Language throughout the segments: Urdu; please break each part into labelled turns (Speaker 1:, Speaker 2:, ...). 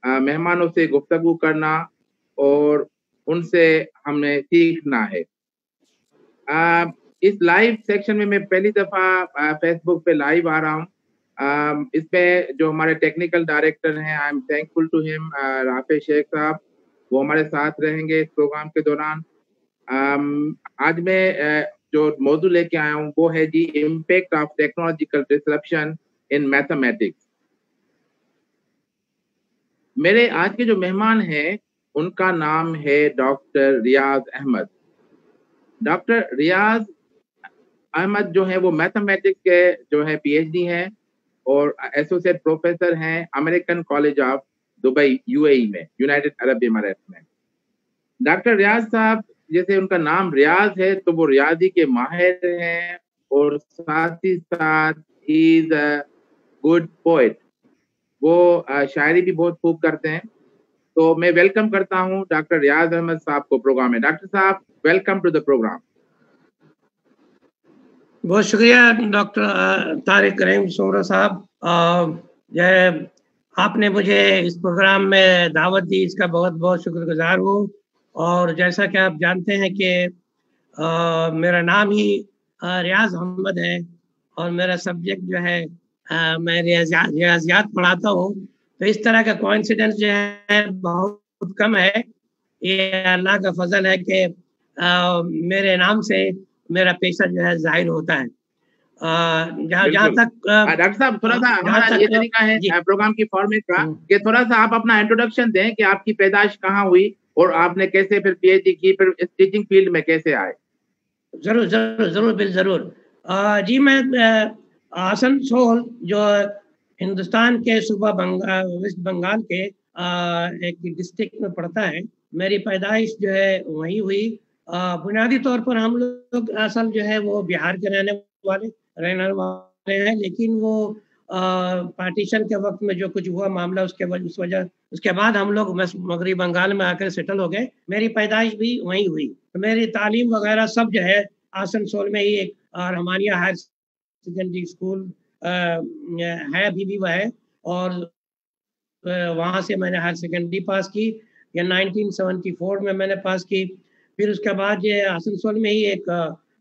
Speaker 1: मेहमानों से गुफ्तगू करना और उनसे हमने सीखना है। इस लाइव सेक्शन में मैं पहली दफ़ा फेसबुक पे लाइव आ रहा हूँ। इसमें जो हमारे टेक्निकल डायरेक्टर हैं, I am thankful to him, Rafe Sheikh साहब, वो हमारे साथ रहेंगे इस प्रोग्राम के दौरान। आज मैं जो मौजू लेके आया हूँ वो है जी impact of technological disruption in mathematics. मेरे आज के जो मेहमान हैं उनका नाम है डॉक्टर रियाज अहमद। डॉक्टर रियाज अहमद जो है वो मैथमेटिक्स के जो है पीएचडी हैं और एसोसिएट प्रोफेसर हैं American college of Dubai UAE में, यूनाइटेड अरब इमारात में। डॉक्टर रियाज साहब, जैसे उनका नाम रियाज है तो वो रियाजी के माहिर हैं और साथ ही साथ ही इज अ गुड पोएट। वो शायरी भी बहुत खूब करते हैं। तो मैं वेलकम करता हूं डॉक्टर रियाज अहमद साहब को प्रोग्राम में। डॉक्टर साहब, वेलकम टू द प्रोग्राम।
Speaker 2: बहुत शुक्रिया डॉक्टर तारिक रहीम सोमरा साहब, जो आपने मुझे इस प्रोग्राम में दावत दी, इसका बहुत बहुत शुक्रगुजार हूँ। और जैसा कि आप जानते हैं कि मेरा नाम ही रियाज अहमद है और मेरा सब्जेक्ट जो है मैं रियाजियात पढ़ाता हूँ। तो इस तरह का कोइंसिडेंस जो है बहुत कम है। ये अल्लाह का फजल है कि मेरे नाम से मेरा पेशा जो है जाहिर होता है। जहाँ तक
Speaker 1: डॉक्टर साहब, थोड़ा सा हमारा ये तरीका है प्रोग्राम की फॉर्मेट का कि थोड़ा सा आप अपना इंट्रोडक्शन दें कि आपकी पैदाइश कहाँ हुई और आपने कैसे फिर पीएचडी की, फिर टीचिंग फील्ड में कैसे आए।
Speaker 2: जरूर जरूर जरूर बिल जरूर। जी, मैं आसनसोल जो हिंदुस्तान के सूबा वेस्ट बंगाल के एक डिस्ट्रिक्ट में पड़ता है, मेरी पैदाइश जो है वहीं हुई। बुनियादी तौर पर हम लोग असल जो है वो बिहार के रहने वाले हैं, लेकिन वो पार्टीशन के वक्त में जो कुछ हुआ मामला उसके बाद हम लोग मगरबी बंगाल में आकर सेटल हो गए। मेरी पैदाइश भी वहीं हुई। तो मेरी तालीम वगैरह सब जो है आसनसोल में ही एक रहमानिया हायर सेकेंडरी स्कूल है, अभी भी वह है, और वहाँ से मैंने हायर सेकेंडरी पास की। या 1974 में मैंने पास की। फिर उसके बाद ये आसनसोल में ही एक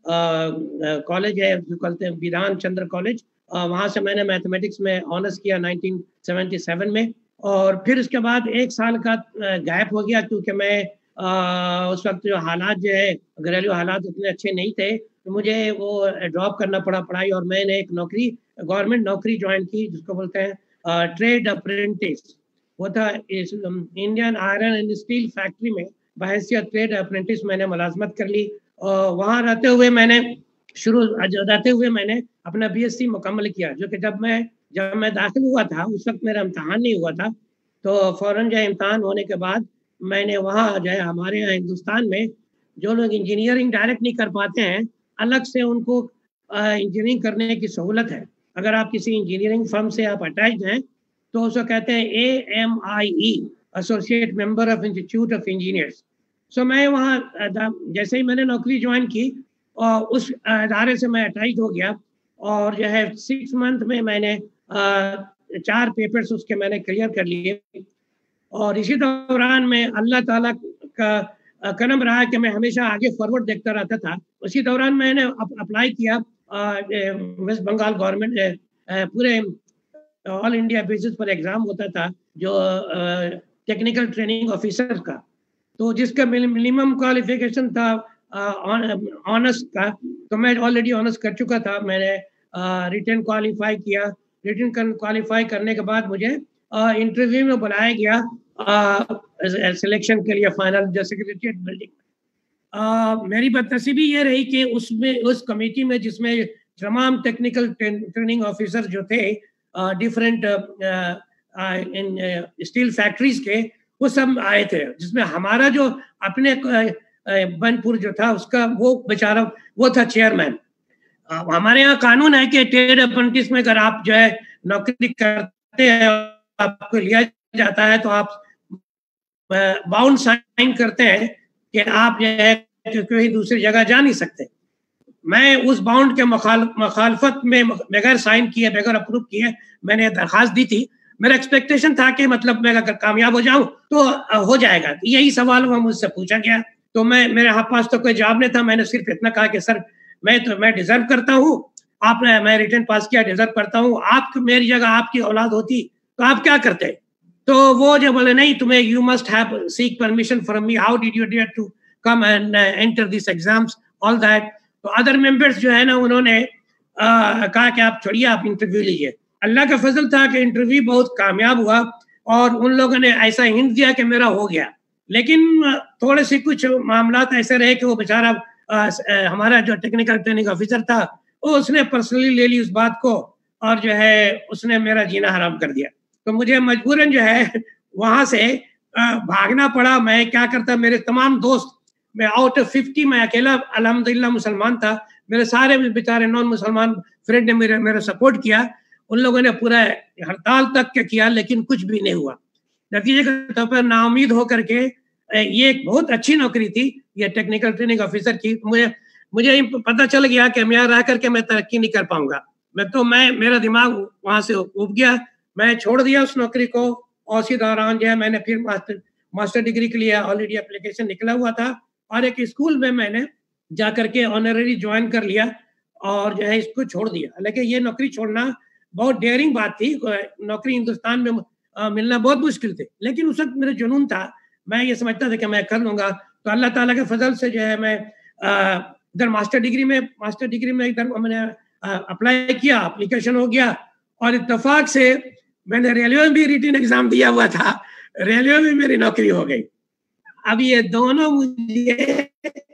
Speaker 2: कॉलेज है जो कहते हैं विधान चंद्र कॉलेज, वहाँ से मैंने मैथमेटिक्स में ऑनर्स किया 1977 में। और फिर उसके बाद एक साल का गैप हो गया क्योंकि मैं उस वक्त जो हालात जो है घरेलू हालात उतने अच्छे नहीं थे, तो मुझे वो ड्रॉप करना पड़ा पढ़ाई। और मैंने एक नौकरी, गवर्नमेंट नौकरी ज्वाइन की जिसको बोलते हैं ट्रेड अप्रेंटिस। वो था Indian iron and steel factory में बहैसियत ट्रेड अप्रेंटिस मैंने मुलाजमत कर ली। और वहाँ रहते हुए मैंने अपना बीएससी मुकम्मल किया, जो कि जब मैं दाखिल हुआ था उस वक्त मेरा इम्तहान नहीं हुआ था। तो फौरन जो इम्तहान होने के बाद मैंने वहाँ जो है हमारे यहाँ हिंदुस्तान में जो लोग इंजीनियरिंग डायरेक्ट नहीं कर पाते हैं, अलग से उनको इंजीनियरिंग करने की सहूलत है। अगर आप किसी इंजीनियरिंग फर्म से आप अटैच्ड हैं तो उसको कहते हैं AMIE, associate member of institute of engineers. So मैं वहाँ जैसे ही मैंने नौकरी ज्वाइन की और उस इदारे से मैं अटैच हो गया, और जो है 6 मंथ में मैंने 4 पेपर्स उसके मैंने क्लियर कर लिए। और इसी दौरान में अल्लाह ताला का करम रहा कि मैं हमेशा आगे फॉरवर्ड देखता रहता था। उसी दौरान मैंने अप्लाई किया वेस्ट बंगाल गवर्नमेंट पूरे ऑल इंडिया बेसिस पर एग्ज़ाम होता था जो टेक्निकल ट्रेनिंग ऑफिसर का, तो जिसका मिनिमम क्वालिफिकेशन था ऑनर्स का। तो मैं ऑलरेडी ऑनर्स कर चुका था। मैंने रिटन क्वालिफाई किया। रिटन क्वालिफाई करने के बाद मुझे इंटरव्यू में बुलाया गया सिलेक्शन के लिए फाइनल जो सेक्रेटरीट बिल्डिंग। मेरी बदनसीबी ये रही कि उस कमेटी में जिसमें तमाम टेक्निकल ट्रेनिंग ऑफिसर जो थे डिफरेंट स्टील फैक्ट्रीज के, वो सब आए थे, जिसमें हमारा जो अपने बनपुर जो था उसका वो बेचारा वो था चेयरमैन। हमारे यहाँ कानून है कि ट्रेड अप्रेंटिस में अगर आप जो है नौकरी करते हैं, आपको लिया जाता है, तो आप बाउंड साइन करते हैं कि आप जो है कोई दूसरी जगह जा नहीं सकते। मैं उस बाउंड के मुखालफत में बगैर साइन किए, बगैर अप्रूव किए मैंने दरखास्त दी थी। میرا ایکسپیکٹیشن تھا کہ مطلب میں اگر کامیاب ہو جاؤں تو ہو جائے گا. یہی سوال وہ مجھ سے پوچھا گیا تو میرے پاس تو کوئی جواب نہیں تھا. میں نے صرف اتنا کہا کہ سر میں ڈیزرو کرتا ہوں, آپ نے میں ریٹن پاس کیا, ڈیزرو کرتا ہوں, آپ میری جگہ آپ کی اولاد ہوتی تو آپ کیا کرتے؟ تو وہ جو بولے نہیں تمہیں you must have seek permission from me, how did you dare to come and enter these exams all that. تو ادر ممبرس جو ہے نا انہوں نے کہا کہ آپ چھوڑیے, آپ انٹرویو لیجیے. اللہ کا فضل تھا کہ انٹرویو بہت کامیاب ہوا اور ان لوگوں نے ایسا ہنٹ دیا کہ میرا ہو گیا. لیکن تھوڑے سے کچھ معاملات ایسے رہے کہ وہ بیچارہ ہمارا جو ٹیکنیکل ٹریننگ آفیسر تھا وہ اس نے پرسنلی لے لی اس بات کو اور جو ہے اس نے میرا جینا حرام کر دیا. تو مجھے مجبوراً جو ہے وہاں سے بھاگنا پڑا. میں کیا کرتا, میرے تمام دوست, میں آؤٹ آف 50 میں اکیلا الحمدللہ مسلمان تھا, میرے سارے بیچارے نان مسلمان فرینڈ نے میرا سپورٹ کیا. ان لوگوں نے پورا ہڑتال تک کیا لیکن کچھ بھی نہیں ہوا. نتیجے کے طور پر نا امید ہو کر کے, یہ ایک بہت اچھی نوکری تھی یہ ٹیکنیکل ٹریننگ آفیسر کی. مجھے پتہ چل گیا کہ میں رہ کر کے میں ترقی نہیں کر پاؤں گا. میرا دماغ وہاں سے اُب گیا, میں چھوڑ دیا اس نوکری کو. اور اسی دوران جو ہے میں نے پھر ماسٹر ڈگری کے لیے آلریڈی اپلیکیشن نکلا ہوا تھا اور ایک اسکول میں نے جا کر کے آنرری جوائن کر لیا اور جو ہے اس کو چھوڑ دیا. لیکن یہ نوکری چھوڑنا بہت ڈیئرنگ بات تھی. نوکری ہندوستان میں ملنا بہت مشکل تھے, لیکن اس وقت میرا جنون تھا, میں یہ سمجھتا تھا کہ میں کر لوں گا. تو اللہ تعالیٰ کے فضل سے جو ہے میں ادھر ماسٹر ڈگری میں ادھر میں نے اپلائی کیا, اپلیکیشن ہو گیا اور اتفاق سے میں نے ریلوے میں بھی ریٹن ایگزام دیا ہوا تھا, ریلوے میں میری نوکری ہو گئی. اب یہ دونوں مجھے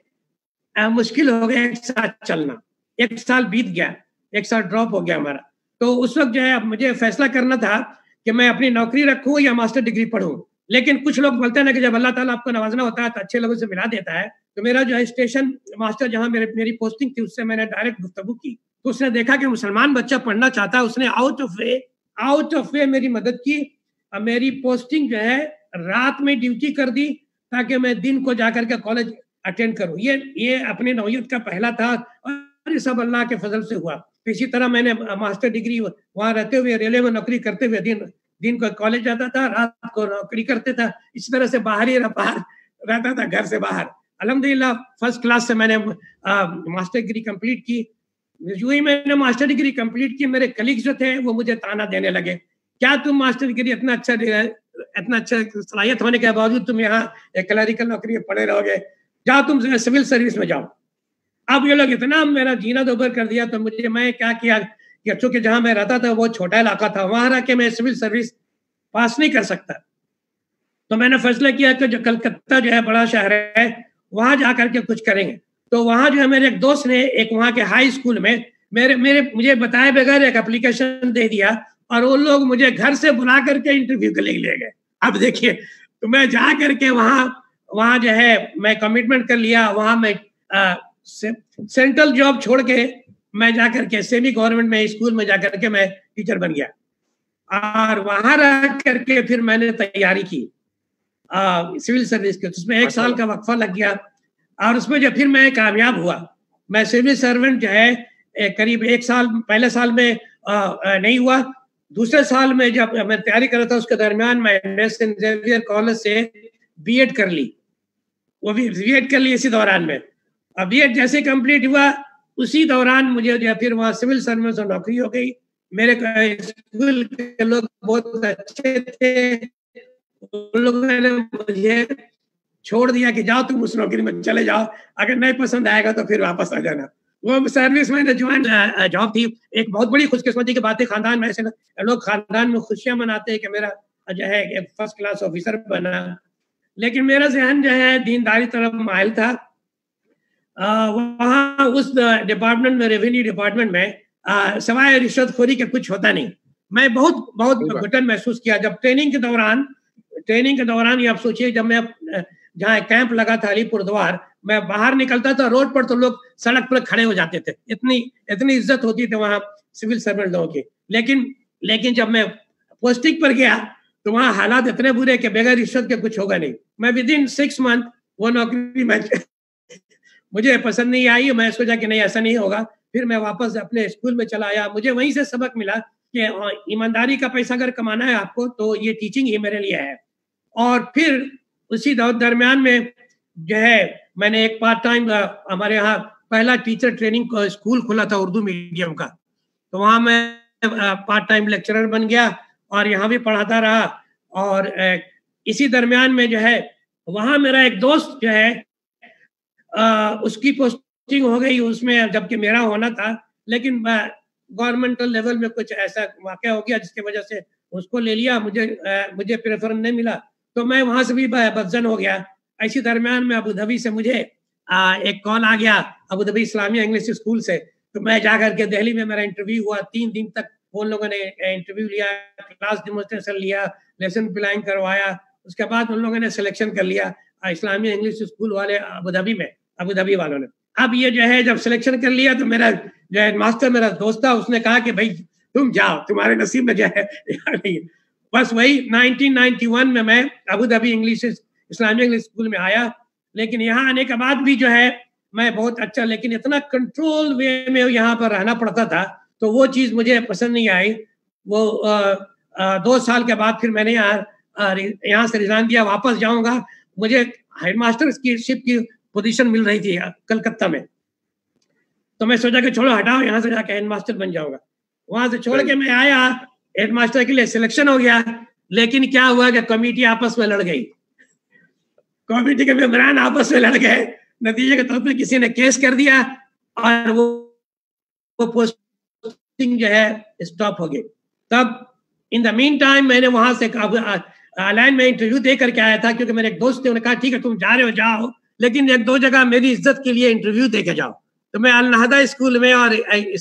Speaker 2: مشکل ہو گیا ایک ساتھ چلنا. 1 سال بیت گیا, 1 سال ڈراپ ہو گیا ہمارا. تو اس وقت جو ہے مجھے فیصلہ کرنا تھا کہ میں اپنی نوکری رکھوں یا ماسٹر ڈگری پڑھوں. لیکن کچھ لوگ بولتے ہیں کہ جب اللہ تعالیٰ آپ کو نوازنا ہوتا ہے تو اچھے لوگوں سے ملا دیتا ہے. تو میرا جو ہے اسٹیشن ماسٹر جہاں میری پوسٹنگ تھی اس سے میں نے ڈائریکٹ گفتگو کی تو اس نے دیکھا کہ مسلمان بچہ پڑھنا چاہتا ہے. اس نے آؤٹ آف وے میری مدد کی. میری پوسٹنگ جو ہے رات میں ڈیوٹی کر دی تاکہ میں دن کو جا کر کے کالج اٹینڈ کروں. یہ اپنی نوعیت کا پہلا تھا اور یہ سب اللہ کے فضل سے ہوا. اسی طرح میں نے ماسٹر ڈگری وہاں رہتے ہوئے ریلوے میں نوکری کرتے ہوئے دن کو کالج جاتا تھا, رات کو نوکری کرتے تھا. اس طرح سے باہر رہتا تھا, گھر سے باہر. الحمدللہ فرسٹ کلاس سے میں نے ماسٹر ڈگری کمپلیٹ کی. جو ہی میں نے ماسٹر ڈگری کمپلیٹ کی میرے کلیگز جو تھے وہ مجھے تانا دینے لگے, کیا تم ماسٹر ڈگری اتنا اچھا صلاحیت ہونے کے باوجود تم یہاں ایک کلریکل نوکری پڑے رہو گے, جاؤ تم سول سروس میں جاؤ. اب یہ لوگ اتنا میرا جینا دوبر کر دیا تو میں کیا کیا کہ چونکہ جہاں میں رہتا تھا وہ چھوٹا علاقہ تھا, وہاں رہ کے میں سول سروس پاس نہیں کر سکتا. تو میں نے فیصلہ کیا کہ جو کلکتہ جو ہے بڑا شہر ہے وہاں جا کر کے کچھ کریں گے. تو وہاں جو ہے میرے ایک دوست نے ایک وہاں کے ہائی اسکول میں مجھے بتائے بغیر ایک اپلیکیشن دے دیا اور وہ لوگ مجھے گھر سے بلا کر کے انٹرویو کے لیے لے گئے. اب دیکھیے, تو میں جا کر کے وہاں جو ہے میں کمٹمنٹ کر لیا. وہاں میں سینٹرل جاب چھوڑ کے میں جا کر کے سیمی گورنمنٹ میں اسکول میں جا کر کے میں ٹیچر بن گیا اور وہاں رہ کر کے پھر میں نے تیاری کی سول سروس کی. اس میں 1 سال کا وقفہ لگ گیا اور اس میں جو پھر میں کامیاب ہوا. میں سول سرونٹ جو ہے قریب 1 سال, پہلے سال میں نہیں ہوا, دوسرے سال میں جب میں تیاری کر رہا تھا اس کے درمیان میں سینٹ زیویئر کالج سے بی ایڈ کر لی. وہ بھی بی ایڈ کر لی اسی دوران میں. اب بی ایڈ جیسے کمپلیٹ ہوا اسی دوران مجھے جو پھر وہاں سول سروس میں نوکری ہو گئی. میرے اسکول کے لوگ بہت اچھے تھے, ان لوگوں نے مجھے چھوڑ دیا کہ جاؤ تم اس نوکری میں چلے جاؤ, اگر نہیں پسند آئے گا تو پھر واپس آ جانا. وہ سروس میں جوائن جاب تھی. ایک بہت بڑی خوش قسمتی کی بات ہے, خاندان میں ایسے لوگ خاندان میں خوشیاں مناتے ہیں کہ میرا جو ہے ایک فرسٹ کلاس آفیسر بنا, لیکن میرا ذہن جو ہے دینداری طرف مائل تھا. وہاں اس ڈپارٹمنٹ میں, ریونیو ڈپارٹمنٹ میں سوائے رشوت خوری کے کچھ ہوتا نہیں. میں بہت گھٹن محسوس کیا جب ٹریننگ کے دوران. یہ آپ سوچیے, جب میں جہاں کیمپ لگا تھا علی پور دوار, میں باہر نکلتا تھا روڈ پر تو لوگ سڑک پر کھڑے ہو جاتے تھے. اتنی عزت ہوتی تھی وہاں سول سرونٹ لوگوں کی. لیکن جب میں پوسٹنگ پر گیا تو وہاں حالات اتنے برے کہ بغیر رشوت کے کچھ ہوگا نہیں. میں ودن 6 منتھ وہ نوکری مجھے پسند نہیں آئی. میں سوچا کہ نہیں ایسا نہیں ہوگا. پھر میں واپس اپنے اسکول میں چلا آیا. مجھے وہیں سے سبق ملا کہ ایمانداری کا پیسہ اگر کمانا ہے آپ کو تو یہ ٹیچنگ ہی میرے لیے ہے. اور پھر اسی درمیان میں جو ہے میں نے ایک پارٹ ٹائم ہمارے یہاں پہلا ٹیچر ٹریننگ اسکول کھلا تھا اردو میڈیم کا, تو وہاں میں پارٹ ٹائم لیکچرر بن گیا اور یہاں بھی پڑھاتا رہا. اور اسی درمیان میں جو ہے وہاں میرا ایک دوست جو ہے اس کی پوسٹنگ ہو گئی اس میں, جبکہ میرا ہونا تھا, لیکن گورنمنٹل لیول میں کچھ ایسا واقعہ ہو گیا جس کی وجہ سے اس کو لے لیا, مجھے پریفرنس نہیں ملا, تو میں وہاں سے بھی بدزن ہو گیا. اسی درمیان میں ابوظہبی سے مجھے ایک کال آ گیا, ابوظہبی اسلامیہ انگلش اسکول سے, تو میں جا کر کے دہلی میں میرا انٹرویو ہوا. 3 دن تک ان لوگوں نے انٹرویو لیا, کلاس ڈیمونسٹریشن لیا, لیسن پلان کروایا, اس کے بعد ان لوگوں نے سلیکشن کر لیا اسلامیہ انگلش اسکول والے ابوظہبی میں, ابوظہبی والوں نے. اب یہ جو ہے جب سلیکشن کر لیا تو میرا جو ہیڈ ماسٹر میرا دوست تھا, اس نے کہا کہ بھائی تم جاؤ, تمہارے نصیب میں جو ہے نہیں. بس وہی 1991 میں Abu Dhabi English Islamia English school میں آیا. لیکن یہاں آنے کے بعد بھی جو ہے میں بہت اچھا, لیکن اتنا کنٹرول وے میں یہاں پر رہنا پڑتا تھا, تو وہ چیز مجھے پسند نہیں آئی. وہ 2 سال کے بعد پھر میں نے یہاں سے ریزائن دیا, واپس جاؤں گا. مجھے ہیڈ ماسٹر کی شپ کی پوزیشن مل رہی تھی کلکتہ میں, تو میں سوچا کہ چھوڑو ہٹاؤ, یہاں سے جا کے ہیڈ ماسٹر بن جاؤں گا. وہاں سے چھوڑ کے میں آیا, ہیڈ ماسٹر کے لیے سلیکشن ہو گیا, لیکن کیا ہوا کہ کمیٹی آپس میں لڑ گئی, کمیٹی کے ممبران آپس میں لڑ گئے, نتیجے کے طور پہ کسی نے کیس کر دیا اور وہ پوسٹنگ جو ہے اسٹاپ ہو گئی. تب ان دا مین ٹائم میں نے وہاں سے الائن میں انٹرویو دے کر کے آیا تھا, کیونکہ میرے ایک دوست نے کہا ٹھیک ہے تم جا رہے ہو جاؤ, لیکن 1-2 جگہ میری عزت کے لیے انٹرویو دے کے جاؤ. تو میں النہدہ اسکول میں اور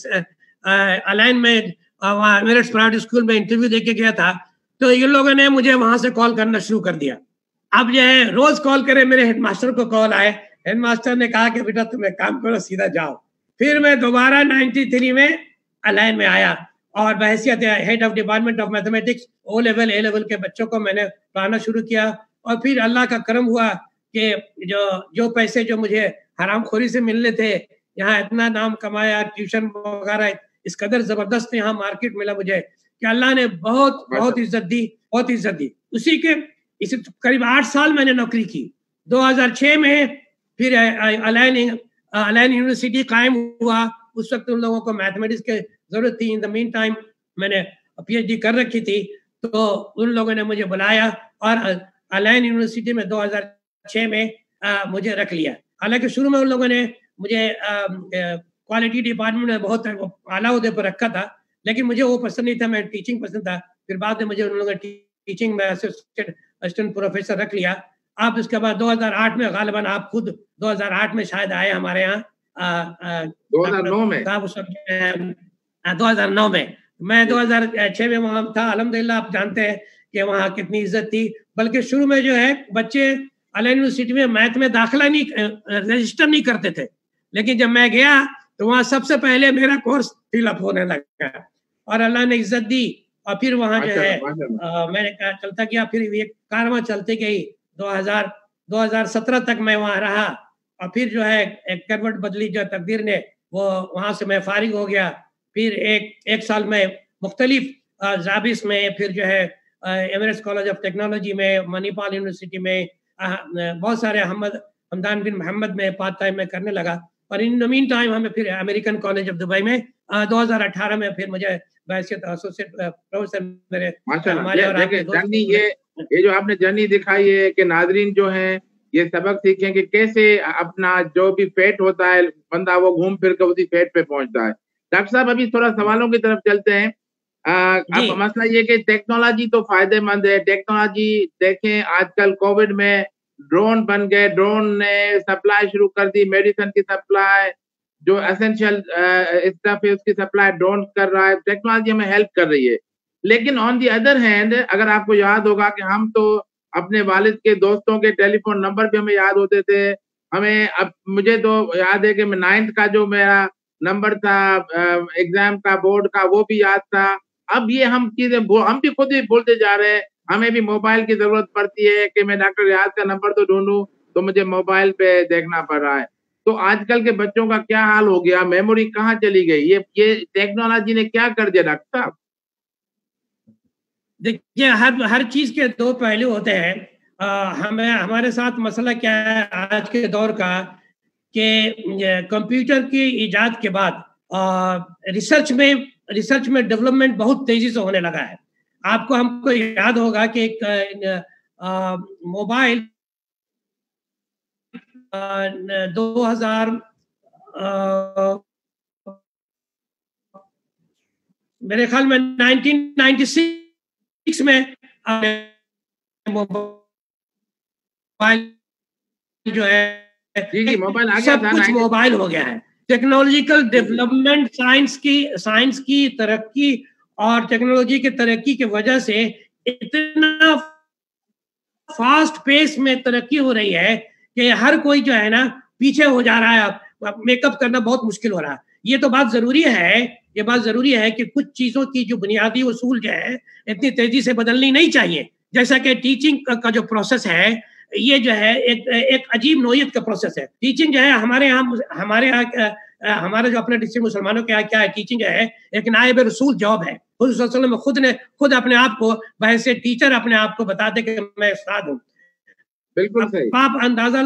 Speaker 2: الائن میں میرٹس پرائیویٹ اسکول میں انٹرویو دے کے گیا تھا, تو ان لوگوں نے مجھے وہاں سے کال کرنا شروع کر دیا. اب جو ہے روز کال کرے, میرے ہیڈ ماسٹر کو کال آئے, ہیڈ ماسٹر نے کہا کہ بیٹا تم ایک کام کرو, سیدھا جاؤ. پھر میں دوبارہ 93 میں الائن میں آیا اور بحیثیت head of department of mathematics O level A level کے بچوں کو میں نے پڑھانا شروع کیا. اور پھر اللہ کا کرم ہوا کہ جو پیسے جو مجھے حرام خوری سے ملنے تھے, یہاں اتنا نام کمایا, ٹیوشن وغیرہ اس قدر زبردست یہاں مارکیٹ ملا مجھے کہ اللہ نے بہت عزت دی, بہت عزت دی. اسی قریب 8 سال میں نے نوکری کی. 2006 میں پھر الائن یونیورسٹی قائم ہوا. اس وقت ان لوگوں کو میتھمیٹکس کی ضرورت تھی. ان دا مین ٹائم میں نے پی ایچ ڈی کر رکھی تھی, تو ان لوگوں نے مجھے بلایا اور الائن یونیورسٹی میں 2006 میں مجھے رکھ لیا. حالانکہ شروع میں ان لوگوں نے مجھے کوالٹی ڈپارٹمنٹ میں بہت اعلیٰ عہدے پر رکھا تھا, لیکن مجھے وہ پسند نہیں تھا, میں ٹیچنگ پسند تھا. پھر بعد میں مجھے ان لوگوں نے ٹیچنگ میں اسسٹنٹ پروفیسر رکھ لیا. آپ اس کے بعد 2008 میں غالباً آپ خود 2008 میں شاید آئے ہمارے یہاں 2009 میں. میں 2006 میں وہاں تھا. الحمدللہ آپ جانتے ہیں کہ وہاں کتنی عزت تھی. بلکہ شروع میں جو ہے بچے الائن یونیورسٹی میں میتھ میں داخلہ رجسٹر نہیں کرتے تھے, لیکن جب میں گیا تو وہاں سب سے پہلے میرا کورس فل اپ ہونے لگا اور اللہ نے عزت دی. اور پھر وہاں جو ہے میں نے چلتا گیا, پھر یہ کارواں چلتے گئی. 2017 تک میں وہاں رہا, اور پھر جو ہے ایک کروٹ بدلی جو تقدیر نے, وہ وہاں سے میں فارغ ہو گیا. پھر ایک سال میں مختلف زابس میں, پھر جو ہے ایمریٹس کالج آف ٹیکنالوجی میں, منی پال یونیورسٹی میں, بہت سارے حمدان بن محمد میں پارٹ ٹائم میں کرنے لگا. اور ان دا مین ٹائم ہمیں پھر امریکن کالج آف دبئی میں 2018 میں پھر مجھے بحیثیت ایسوسیٹ پروفیسر میرے ہمارے اور
Speaker 1: یہ جو آپ نے جرنی دکھائی ہے کہ ناظرین جو ہیں یہ سبق سیکھیں کہ کیسے اپنا جو بھی فیٹ ہوتا ہے بندہ وہ گھوم پھر کے اسی فیٹ پہ پہنچتا ہے. ڈاکٹر صاحب ابھی تھوڑا سوالوں کی طرف چلتے ہیں. اب مسئلہ یہ کہ ٹیکنالوجی تو فائدے مند ہے. ٹیکنالوجی دیکھیں آج کل کووڈ میں ڈرون بن گئے, ڈرون نے سپلائی شروع کر دی, میڈیسن کی سپلائی, جو اسینشیل اسٹف ہے اس کی سپلائی ڈرون کر رہا ہے. ٹیکنالوجی ہمیں ہیلپ کر رہی ہے. لیکن آن دی ادر ہینڈ اگر آپ کو یاد ہوگا کہ ہم تو اپنے والد کے دوستوں کے ٹیلی فون نمبر بھی ہمیں یاد ہوتے تھے. ہمیں اب مجھے تو یاد ہے کہ 9th کا جو میرا نمبر تھا ایگزام کا بورڈ کا وہ بھی یاد تھا. اب یہ ہم چیزیں ہم بھی خود ہی بھولتے جا رہے ہیں. ہمیں بھی موبائل کی ضرورت پڑتی ہے کہ میں ڈاکٹر ریاض کا نمبر تو ڈھونڈوں تو مجھے موبائل پہ دیکھنا پڑ رہا ہے. تو آج کل کے بچوں کا کیا حال ہو گیا, میموری کہاں چلی گئی, یہ ٹیکنالوجی نے کیا کر دیا ڈاکٹر صاحب؟
Speaker 2: دیکھیے ہر چیز کے دو پہلو ہوتے ہیں. ہمارے ساتھ مسئلہ کیا ہے آج کے دور کا کہ کمپیوٹر کی ایجاد کے بعد ریسرچ میں ڈیولپمنٹ بہت تیزی سے ہونے لگا ہے. آپ کو ہم کو یاد ہوگا کہ ایک موبائل 2000 میرے خیال میں 1996 میں موبائل جو ہے سب کچھ موبائل ہو گیا ہے. ٹیکنالوجیکل ڈیولپمنٹ سائنس کی ترقی اور ٹیکنالوجی کی ترقی کی وجہ سے اتنا فاسٹ پیس میں ترقی ہو رہی ہے کہ ہر کوئی جو ہے نا پیچھے ہو جا رہا ہے. میک اپ کرنا بہت مشکل ہو رہا ہے. یہ تو بات ضروری ہے کہ کچھ چیزوں کی جو بنیادی اصول جو ہے اتنی تیزی سے بدلنی نہیں چاہیے. جیسا کہ ٹیچنگ کا جو پروسیس ہے یہ جو ہے ایک عجیب نوعیت کا پروسیس ہے. ٹیچنگ جو ہے ہمارے جو اپنے ڈسٹرکٹ مسلمانوں کے کیا ہے, ٹیچنگ جو ہے ایک نائب رسول جاب ہے. حضور صلی اللہ علیہ وسلم خود اپنے آپ کو بحیث ٹیچر اپنے آپ کو بتاتے کہ میں استاد ہوں.
Speaker 1: بالکل صحیح.
Speaker 2: آپ اندازہ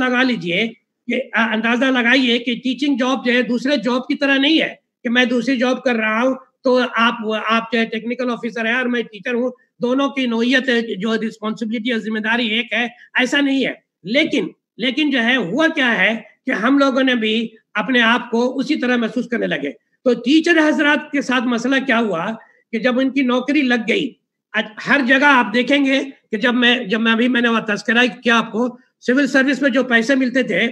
Speaker 2: لگائیے کہ ٹیچنگ جاب جو ہے دوسرے جاب کی طرح نہیں ہے کہ میں دوسری جاب کر رہا ہوں تو آپ جو ہے ٹیکنیکل آفیسر ہے اور میں ٹیچر ہوں, دونوں کی نوعیت جو رسپانسبلٹی اور ذمہ داری ایک ہے, ایسا نہیں ہے. لیکن جو ہے ہوا کیا ہے کہ ہم لوگوں نے بھی اپنے آپ کو اسی طرح محسوس کرنے لگے. تو ٹیچر حضرات کے ساتھ مسئلہ کیا ہوا کہ جب ان کی نوکری لگ گئی, ہر جگہ آپ دیکھیں گے کہ جب میں نے وہ تذکرہ کیا آپ کو, سول سروس میں جو پیسے ملتے تھے,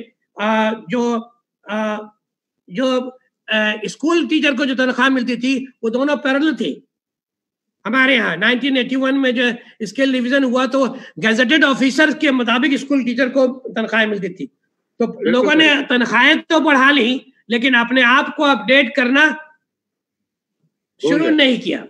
Speaker 2: جو اسکول ٹیچر کو جو تنخواہ ملتی تھی وہ دونوں پیرلل تھی. ہمارے ہاں 1981 میں جو اسکیل ڈویژن ہوا تو گیزٹڈ آفیسر کے مطابق اسکول ٹیچر کو تنخواہیں ملتی تھی. تو لوگوں نے تنخواہیں تو بڑھا لی لیکن اپنے آپ کو اپڈیٹ کرنا شروع نہیں کیا.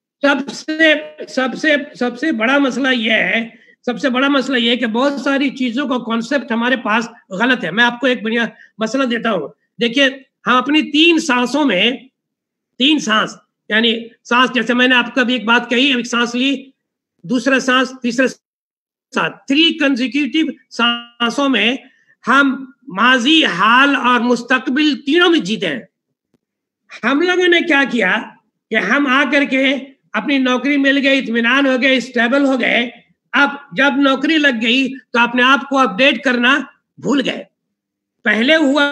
Speaker 2: سب سے بڑا مسئلہ یہ ہے کہ بہت ساری چیزوں کا کانسیپٹ ہمارے پاس غلط ہے. میں آپ کو ایک بڑھیا مسئلہ دیتا ہوں. دیکھیے ہم اپنی 3 سانسوں میں 3 سانس یعنی سانس, جیسے میں نے آپ کو بھی ایک بات کہی, ایک سانس لی, دوسرا سانس, تیسرا سانس, 3 کنزیکیوٹیو سانسوں میں ہم ماضی, حال اور مستقبل تینوں میں جیتے ہیں. ہم لوگوں نے کیا کیا کہ ہم آ کر کے اپنی نوکری مل گئی, اطمینان ہو گئے, اسٹیبل ہو گئے. اب جب نوکری لگ گئی تو اپنے آپ کو اپڈیٹ کرنا بھول گئے. پہلے ہوا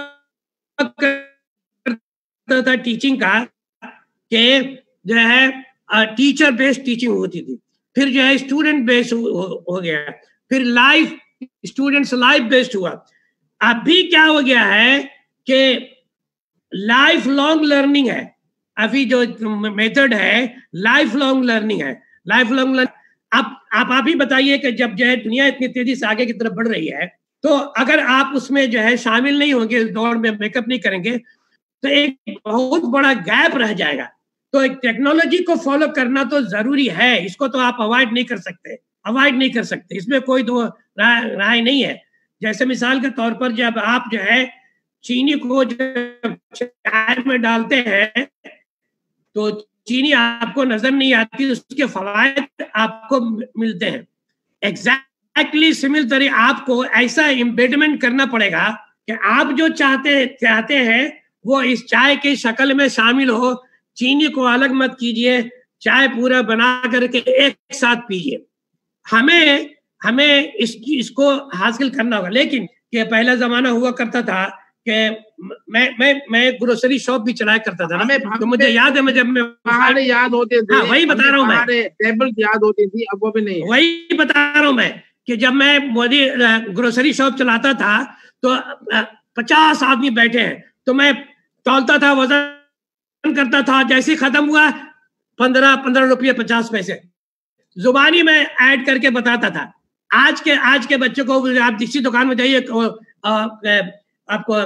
Speaker 2: کرتا تھا ٹیچنگ کا کہ جو ہے ٹیچر بیسڈ ٹیچنگ ہوتی تھی, پھر جو ہے اسٹوڈنٹ بیسڈ ہو گیا, پھر اسٹوڈنٹس لائف بیسڈ ہوا. ابھی کیا ہو گیا ہے کہ لائف لانگ لرننگ ہے. ابھی جو میتھڈ ہے لائف لانگ لرننگ ہے. آپ ہی بتائیے کہ جب جو ہے دنیا اتنی تیزی سے آگے کی طرف بڑھ رہی ہے تو اگر آپ اس میں جو ہے شامل نہیں ہوں گے, دور میں میک اپ نہیں کریں گے تو ایک بہت بڑا گیپ رہ جائے گا. تو ایک ٹیکنالوجی کو فالو کرنا تو ضروری ہے, اس کو تو آپ اوائڈ نہیں کر سکتے, اس میں کوئی دو رائے نہیں ہے. جیسے مثال کے طور پر جب آپ جو ہے چینی کو جب چائے میں ڈالتے ہیں تو چینی آپ کو نظر نہیں آتی, اس کے فوائد آپ کو ملتے ہیں. ایگزیکٹلی سملر طریقے آپ کو ایسا امبیڈمنٹ کرنا پڑے گا کہ آپ جو چاہتے ہیں وہ اس چائے کی شکل میں شامل ہو. چینی کو الگ مت کیجئے, چائے پورا بنا کر کے ایک ساتھ پیجئے. ہمیں اس کو حاصل کرنا ہوگا. لیکن کہ پہلا زمانہ ہوا کرتا تھا کہ میں گروسری شاپ بھی چلایا کرتا تھا, تو مجھے یاد ہے جب میں
Speaker 1: یاد ہوتے تھے,
Speaker 2: وہی بتا رہا ہوں میں,
Speaker 1: ٹیبل یاد ہوتی تھی, اب وہ بھی نہیں.
Speaker 2: وہی بتا رہا ہوں میں کہ جب میں گروسری شاپ چلاتا تھا تو 50 آدمی بیٹھے ہیں, تو میں تولتا تھا, وزن کرتا تھا, جیسے ختم ہوا 15 روپیہ 50 پیسے زبانی میں ایڈ کر کے بتاتا تھا. آج کے بچوں کو آپ جس دکان میں جائیے آپ کو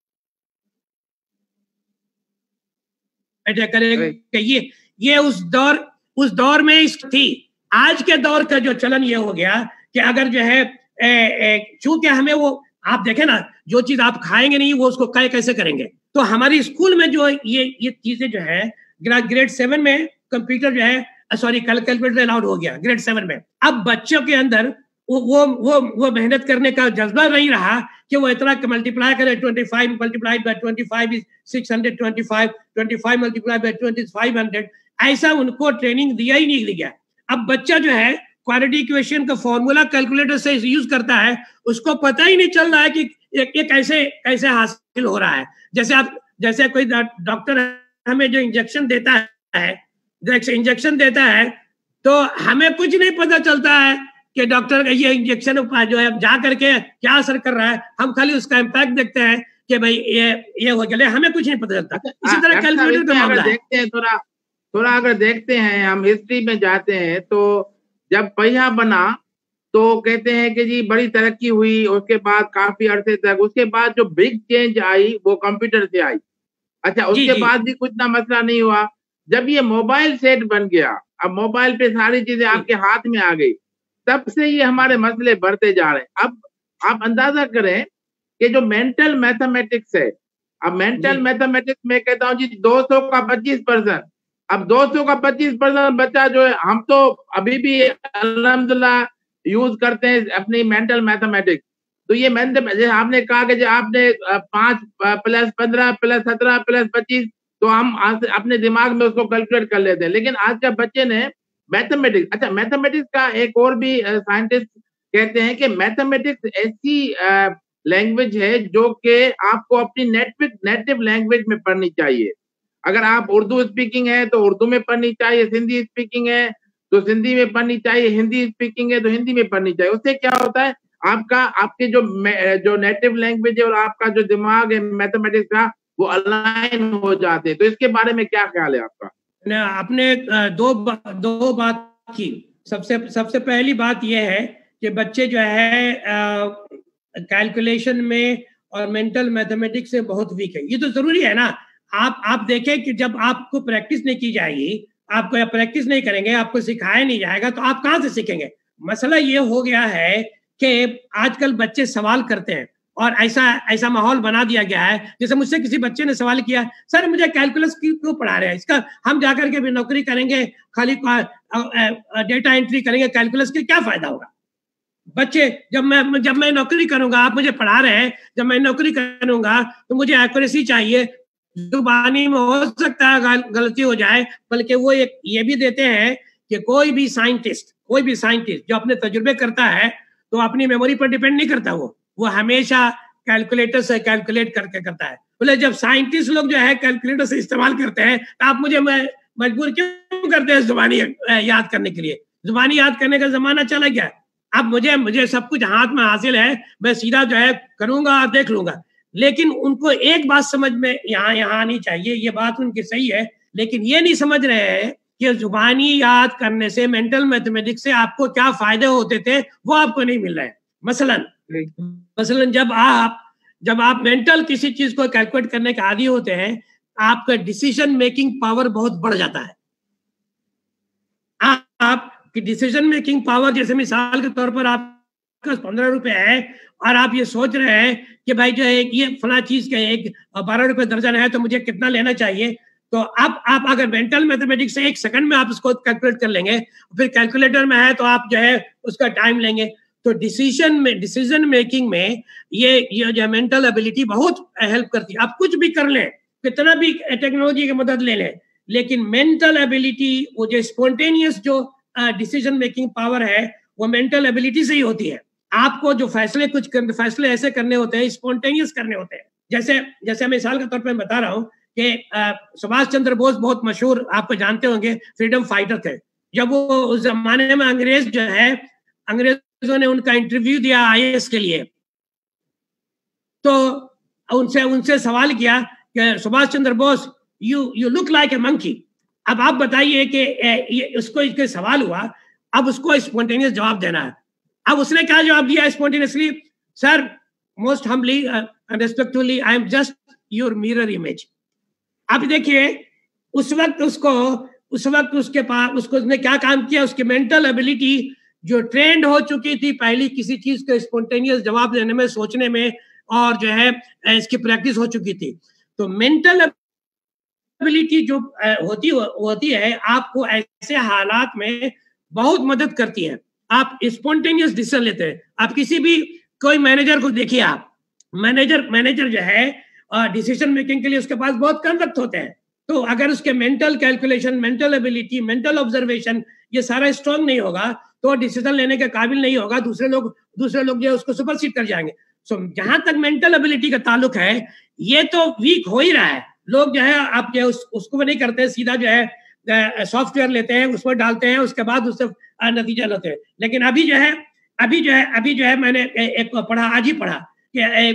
Speaker 2: کرے کہ یہ اس دور میں تھی. آج کے دور کا جو چلن یہ ہو گیا کہ اگر جو ہے چونکہ ہمیں وہ آپ دیکھیں نا, جو چیز آپ کھائیں گے نہیں وہ اس کو کیسے کریں گے. تو ہماری اسکول میں جو یہ چیزیں جو ہے گریڈ 7 میں کمپیوٹر جو ہے सॉरी कैलकुलेटर अलाउड हो गया ग्रेड 7 में। अब बच्चों के अंदर वो मेहनत करने का जज्बा नहीं रहा कि वो इतना मल्टीप्लाई करे, 25 multiplied by 25 is 625, 25 multiply by 20 is 500, ऐसा उनको ट्रेनिंग दिया ही नहीं गया। अब बच्चा जो है क्वाड्रेटिक इक्वेशन का फॉर्मूला कैलकुलेटर से यूज करता है, उसको पता ही नहीं चल रहा है कि ये कैसे हासिल हो रहा है। जैसे कोई डॉक्टर हमें जो इंजेक्शन देता है तो हमें कुछ नहीं पता चलता है कि डॉक्टर का ये इंजेक्शन जो है जा करके क्या असर कर रहा है, हम खाली उसका इम्पैक्ट देखते हैं कि भाई ये हो गया, हमें कुछ नहीं पता चलता। इसी तरह कैलकुलेटर का मामला
Speaker 1: देखते हैं, थोड़ा अगर देखते हैं, हम हिस्ट्री में जाते हैं तो जब पहिया बना तो कहते हैं कि जी बड़ी तरक्की हुई, उसके बाद काफी अरसे तक, उसके बाद जो बिग चेंज आई वो कंप्यूटर से आई। अच्छा, उसके बाद भी कुछ ना मसला नहीं हुआ। जब ये मोबाइल सेट बन गया, अब मोबाइल पे सारी चीजें आपके हाथ में आ गई, तब से ये हमारे मसले बढ़ते जा रहे हैं। अब आप अंदाजा करें कि जो मेंटल मैथमेटिक्स है, अब मेंटल मैथमेटिक्स में कहता हूँ जी 200 का 25%, अब 200 का 25% बच्चा जो है, हम तो अभी भी अल्हम्दुलिल्लाह यूज करते हैं अपनी मेंटल मैथमेटिक्स। तो ये जैसे आपने कहा कि आपने 5 + 15 + 17 + 25, तो हम अपने दिमाग में उसको कैलकुलेट कर लेते हैं। लेकिन आज के बच्चे ने मैथमेटिक्स, अच्छा मैथमेटिक्स का एक और भी साइंटिस्ट कहते हैं कि मैथमेटिक्स ऐसी लैंग्वेज है जो कि आपको अपनी नेटिव लैंग्वेज में पढ़नी चाहिए। अगर आप उर्दू स्पीकिंग है तो उर्दू में पढ़नी चाहिए, सिंधी स्पीकिंग है तो सिंधी में पढ़नी चाहिए, हिंदी स्पीकिंग है तो हिंदी में पढ़नी चाहिए। उससे क्या होता है, आपके जो नेटिव लैंग्वेज है और आपका जो दिमाग है मैथमेटिक्स का, वो अलाइन हो जाते हैं। तो इसके बारे में क्या ख्याल है आपका?
Speaker 2: आपने दो बात की। सबसे पहली बात यह है कि बच्चे जो है कैलकुलेशन में और मेंटल मैथमेटिक्स से बहुत वीक है। ये तो जरूरी है ना। आप देखें कि जब आपको प्रैक्टिस नहीं की जाएगी, आपको प्रैक्टिस नहीं करेंगे, आपको सिखाया नहीं जाएगा, तो आप कहाँ से सीखेंगे? मसला ये हो गया है कि आजकल बच्चे सवाल करते हैं और ऐसा माहौल बना दिया गया है। जैसे मुझसे किसी बच्चे ने सवाल किया, सर मुझे कैलकुलस क्यों पढ़ा रहे हैं, इसका हम जाकर के भी नौकरी करेंगे, खाली डेटा एंट्री करेंगे, कैलकुलस के क्या फायदा होगा? बच्चे जब मैं नौकरी करूंगा, आप मुझे पढ़ा रहे हैं, जब मैं नौकरी करूंगा तो मुझे एक्यूरेसी चाहिए। जुबानी में हो सकता है गलती हो जाए, बल्कि वो ये भी देते हैं कि कोई भी साइंटिस्ट जो अपने तजुर्बे करता है तो अपनी मेमोरी पर डिपेंड नहीं करता, वो हमेशा कैलकुलेटर से कैलकुलेट करके करता है। बोले जब साइंटिस्ट लोग जो है कैलकुलेटर से इस्तेमाल करते हैं तो आप मुझे मजबूर क्यों करते हैं जुबानी याद करने के लिए? जुबानी याद करने का जमाना चला गया। अब मुझे सब कुछ हाथ में हासिल है, मैं सीधा जो है करूंगा और देख लूंगा। लेकिन उनको एक बात समझ में यहाँ आनी चाहिए, ये बात उनकी सही है, लेकिन ये नहीं समझ रहे हैं कि जुबानी याद करने से, मेंटल मैथमेटिक्स से आपको क्या फायदे होते थे, वो आपको नहीं मिल रहे हैं। मसलन जब आप मेंटल किसी चीज को कैलकुलेट करने के आदी होते हैं, आपका डिसीजन मेकिंग पावर बहुत बढ़ जाता है। आपकी डिसीजन मेकिंग पावर, जैसे मिसाल के तौर पर आपका 15 रुपए है और आप ये सोच रहे हैं कि भाई जो है ये फला चीज का 12 रुपए दर्जन है तो मुझे कितना लेना चाहिए, तो अब आप अगर मेंटल मैथमेटिक्स से 1 सेकंड में आप उसको कैलकुलेट कर लेंगे, फिर कैलकुलेटर में है तो आप जो है उसका टाइम लेंगे। तो डिसीजन मेकिंग में ये जो मेंटल एबिलिटी बहुत हेल्प करती है। आप कुछ भी कर लें, कितना भी टेक्नोलॉजी की मदद ले लें, लेकिन मेंटल एबिलिटी, वो जो स्पॉन्टेनियस जो डिसीजन मेकिंग पावर है, वो मेंटल एबिलिटी से ही होती है। आपको जो फैसले ऐसे करने होते हैं, स्पॉन्टेनियस करने होते हैं। जैसे मिसाल के तौर पर बता रहा हूँ कि सुभाष चंद्र बोस बहुत मशहूर, आपको जानते होंगे, फ्रीडम फाइटर थे। जब वो उस जमाने में अंग्रेजों ने उनका इंटरव्यू दिया IAS के लिए, तो उनसे सवाल किया कि Subhash Chandra Bose, you look like a monkey. अब आप बताइए कि उसको सवाल हुआ, अब उसको स्पॉन्टेनियस जवाब देना है। अब उसने क्या जवाब दिया spontaneously? Sir, most humbly and respectfully, I am just your mirror image. अब देखिए, उस वक्त उसके पास उसने क्या काम किया? उसकी मेंटल एबिलिटी जो ट्रेंड हो चुकी थी पहली किसी चीज को स्पॉन्टेनियस जवाब देने में, सोचने में, और जो है इसकी प्रैक्टिस हो चुकी थी। तो मेंटल ابیلٹی جو ہوتی ہے آپ کو ایسے حالات میں بہت مدد کرتی ہے. آپ اسپونٹینیس ڈیسیژن لیتے ہیں. آپ کسی بھی کوئی مینیجر کو دیکھیے, آپ مینیجر جو ہے ڈیسیژن میکنگ کے لیے اس کے پاس بہت کم وقت ہوتے ہیں. تو اگر اس کے mental calculation, mental ability, mental observation یہ سارا اسٹرانگ نہیں ہوگا تو ڈیسیژن لینے کے قابل نہیں ہوگا. دوسرے لوگ جو ہے اس کو سپرسیڈ کر جائیں گے. سو جہاں تک مینٹل ایبلٹی کا تعلق ہے یہ تو ویک ہو ہی رہا ہے. لوگ جو ہے آپ جو اس کو نہیں کرتے, سیدھا جو ہے سافٹ ویئر لیتے ہیں, اس پر ڈالتے ہیں, اس کے بعد اس سے نتیجہ لیتے ہیں. لیکن ابھی جو ہے میں نے ایک پڑھا, آج ہی پڑھا کہ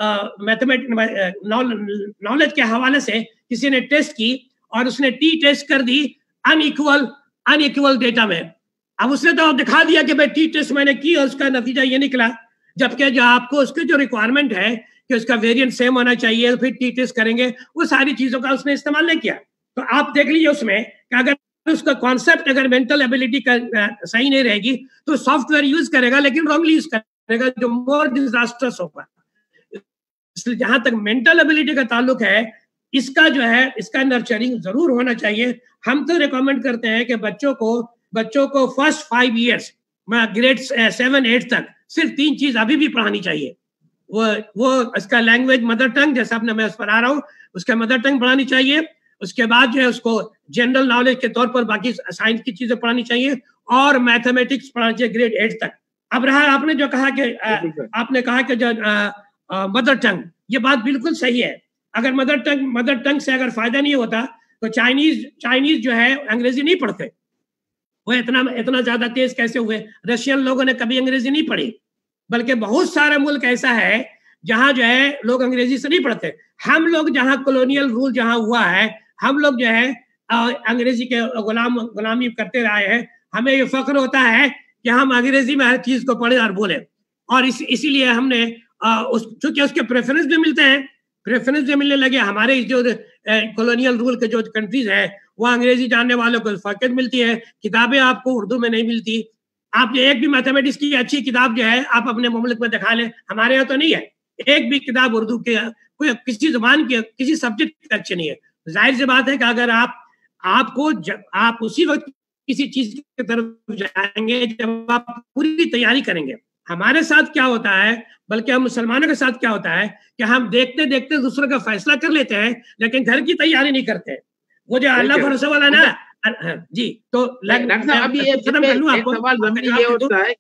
Speaker 2: نالج کے حوالے سے کسی نے ٹیسٹ کی اور اس نے ٹی ٹیسٹ کر دی ان ایکول ڈیٹا میں. اب اس نے تو دکھا دیا کہ بھائی ٹی ٹیسٹ میں نے کی اور اس کا نتیجہ یہ نکلا, جبکہ جو آپ کو اس کے جو ریکوائرمنٹ ہے کہ اس کا ویریئنٹ سیم ہونا چاہیے, پھر ٹی ٹیسٹ کریں گے, وہ ساری چیزوں کا اس نے استعمال نہیں کیا. تو آپ دیکھ لیجیے اس میں کہ اگر اس کا کانسیپٹ اگر مینٹل ایبلٹی کا صحیح نہیں رہے گی تو سافٹ ویئر یوز کرے گا لیکن رانگلی یوز کرے گا, جو مور ڈیزاسٹرس ہوگا. اس لیے جہاں تک مینٹل ایبلٹی کا تعلق ہے اس کا جو ہے اس کا نرچرنگ ضرور ہونا چاہیے. ہم تو ریکمینڈ کرتے ہیں کہ بچوں کو فرسٹ 5 ایئرس گریڈ 7-8 تک صرف 3 چیز ابھی بھی پڑھانی چاہیے. وہ اس کا لینگویج مدر ٹنگ, جیسا میں اس پر آ رہا ہوں, اس کا مدر ٹنگ پڑھانی چاہیے. اس کے بعد جو ہے اس کو جنرل نالج کے طور پر باقی سائنس کی چیزیں پڑھانی چاہیے اور میتھمیٹکس پڑھنا چاہیے گریڈ 8 تک. اب رہا آپ نے جو کہا کہ جو مدر ٹنگ, یہ بات بالکل صحیح ہے. اگر مدر ٹنگ سے اگر فائدہ نہیں ہوتا تو چائنیز جو ہے انگریزی نہیں پڑھتے. وہ اتنا زیادہ تیز کیسے ہوئے؟ رشین لوگوں نے کبھی انگریزی نہیں پڑھی, بلکہ بہت سارا ملک ایسا ہے جہاں جو ہے لوگ انگریزی سے نہیں پڑھتے. ہم لوگ جہاں کولونیل رول جہاں ہوا ہے, ہم لوگ جو ہے انگریزی کے غلامی کرتے رہے ہیں. ہمیں یہ فخر ہوتا ہے کہ ہم انگریزی میں ہر چیز کو پڑھیں اور بولیں, اور اسی لیے ہم نے چونکہ اس کے پریفرنس بھی ملتے ہیں, پریفرنس بھی ملنے لگے. ہمارے جو کولونیل رول کے جو کنٹریز ہیں وہ انگریزی جاننے والوں کو فقط ملتی ہے, کتابیں آپ کو اردو میں نہیں ملتی. آپ جو ایک بھی میتھمیٹکس کی اچھی کتاب جو ہے آپ اپنے مملک میں دکھا لیں, ہمارے یہاں تو نہیں ہے ایک بھی کتاب اردو کی, کوئی کسی زبان کی کسی سبجیکٹ اچھی نہیں ہے. ظاہر سی بات ہے کہ اگر آپ اسی وقت کسی چیز کی طرف جائیں گے جب آپ پوری تیاری کریں گے. ہمارے ساتھ کیا ہوتا ہے, بلکہ ہم مسلمانوں کے ساتھ کیا ہوتا ہے کہ ہم دیکھتے دیکھتے دوسروں کا فیصلہ کر لیتے ہیں لیکن گھر کی تیاری نہیں کرتے. وہ جو اللہ بھروسے والا نا جی. تو
Speaker 1: ابھی ایک سوال ضمنی یہ ہوتا ہے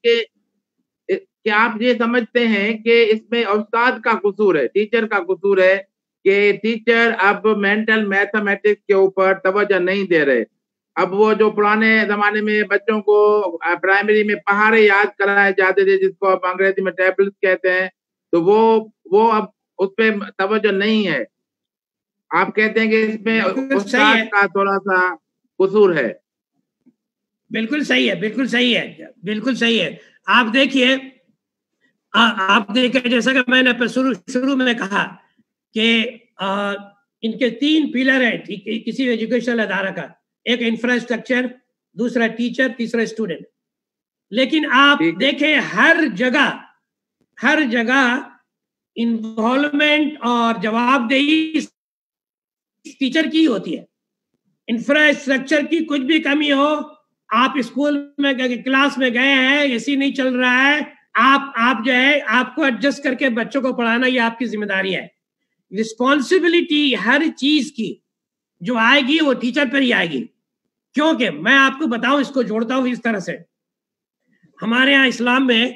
Speaker 1: کہ آپ یہ سمجھتے ہیں کہ اس میں استاد کا قصور ہے, ٹیچر کا قصور ہے کہ ٹیچر اب مینٹل میتھمیٹکس کے اوپر توجہ نہیں دے رہے. اب وہ جو پرانے زمانے میں بچوں کو پرائمری میں پہاڑے یاد کرائے جاتے تھے جس کو اب انگریزی میں ٹیبلز کہتے ہیں, تو وہ اب اس پہ توجہ نہیں ہے. آپ کہتے ہیں کہ اس میں استاد کا تھوڑا سا قصور ہے.
Speaker 2: بالکل صحیح ہے, بالکل صحیح ہے, بالکل صحیح ہے. آپ دیکھیے جیسا کہ میں نے شروع میں کہا کہ ان کے 3 پیلر ہیں کسی ایجوکیشنل ادارہ کا, ایک انفراسٹرکچر, دوسرا ٹیچر, تیسرا اسٹوڈنٹ. لیکن آپ دیکھیں ہر جگہ انوالومنٹ اور جواب دہی ٹیچر کی ہوتی ہے. انفراسٹرکچر کی کچھ بھی کمی ہو, آپ اسکول میں کلاس میں گئے ہیں, اسی نہیں چل رہا ہے, آپ جو ہے آپ کو ایڈجسٹ کر کے بچوں کو پڑھانا یہ آپ کی ذمہ داری ہے. رسپانسبلٹی ہر چیز کی جو آئے گی وہ ٹیچر پر ہی آئے گی. کیونکہ میں آپ کو بتاؤں, اس کو جوڑتا ہوں اس طرح سے. ہمارے ہاں اسلام میں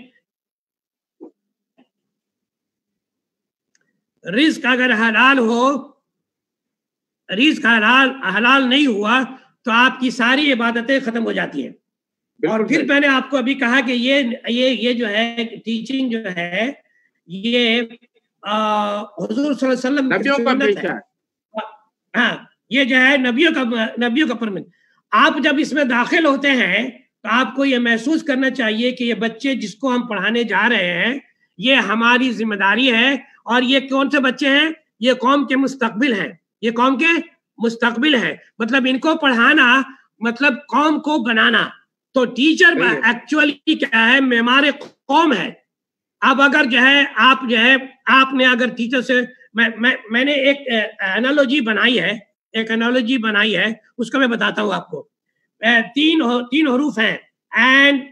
Speaker 2: رزق اگر حلال ہو, رزق حلال نہیں ہوا تو آپ کی ساری عبادتیں ختم ہو جاتی ہیں. اور پھر میں نے آپ کو ابھی کہا کہ یہ جو ہے ٹیچنگ جو ہے یہ حضور صلی اللہ علیہ وسلم کی سنت ہے. ہاں, یہ جو ہے نبیوں کا پرمٹ. آپ جب اس میں داخل ہوتے ہیں تو آپ کو یہ محسوس کرنا چاہیے کہ یہ بچے جس کو ہم پڑھانے جا رہے ہیں یہ ہماری ذمہ داری ہے. اور یہ کون سے بچے ہیں؟ یہ قوم کے مستقبل ہیں, یہ قوم کے مستقبل ہے. مطلب ان کو پڑھانا مطلب قوم کو بنانا. تو ٹیچر ایکچولی کیا ہے, معمار قوم ہے. اب اگر جو ہے آپ نے اگر ٹیچر سے میں نے ایک انالوجی بنائی ہے ایک انالوجی بنائی ہے، اس کو میں بتاتا ہوں آپ کو. تین حروف ہیں، اینڈ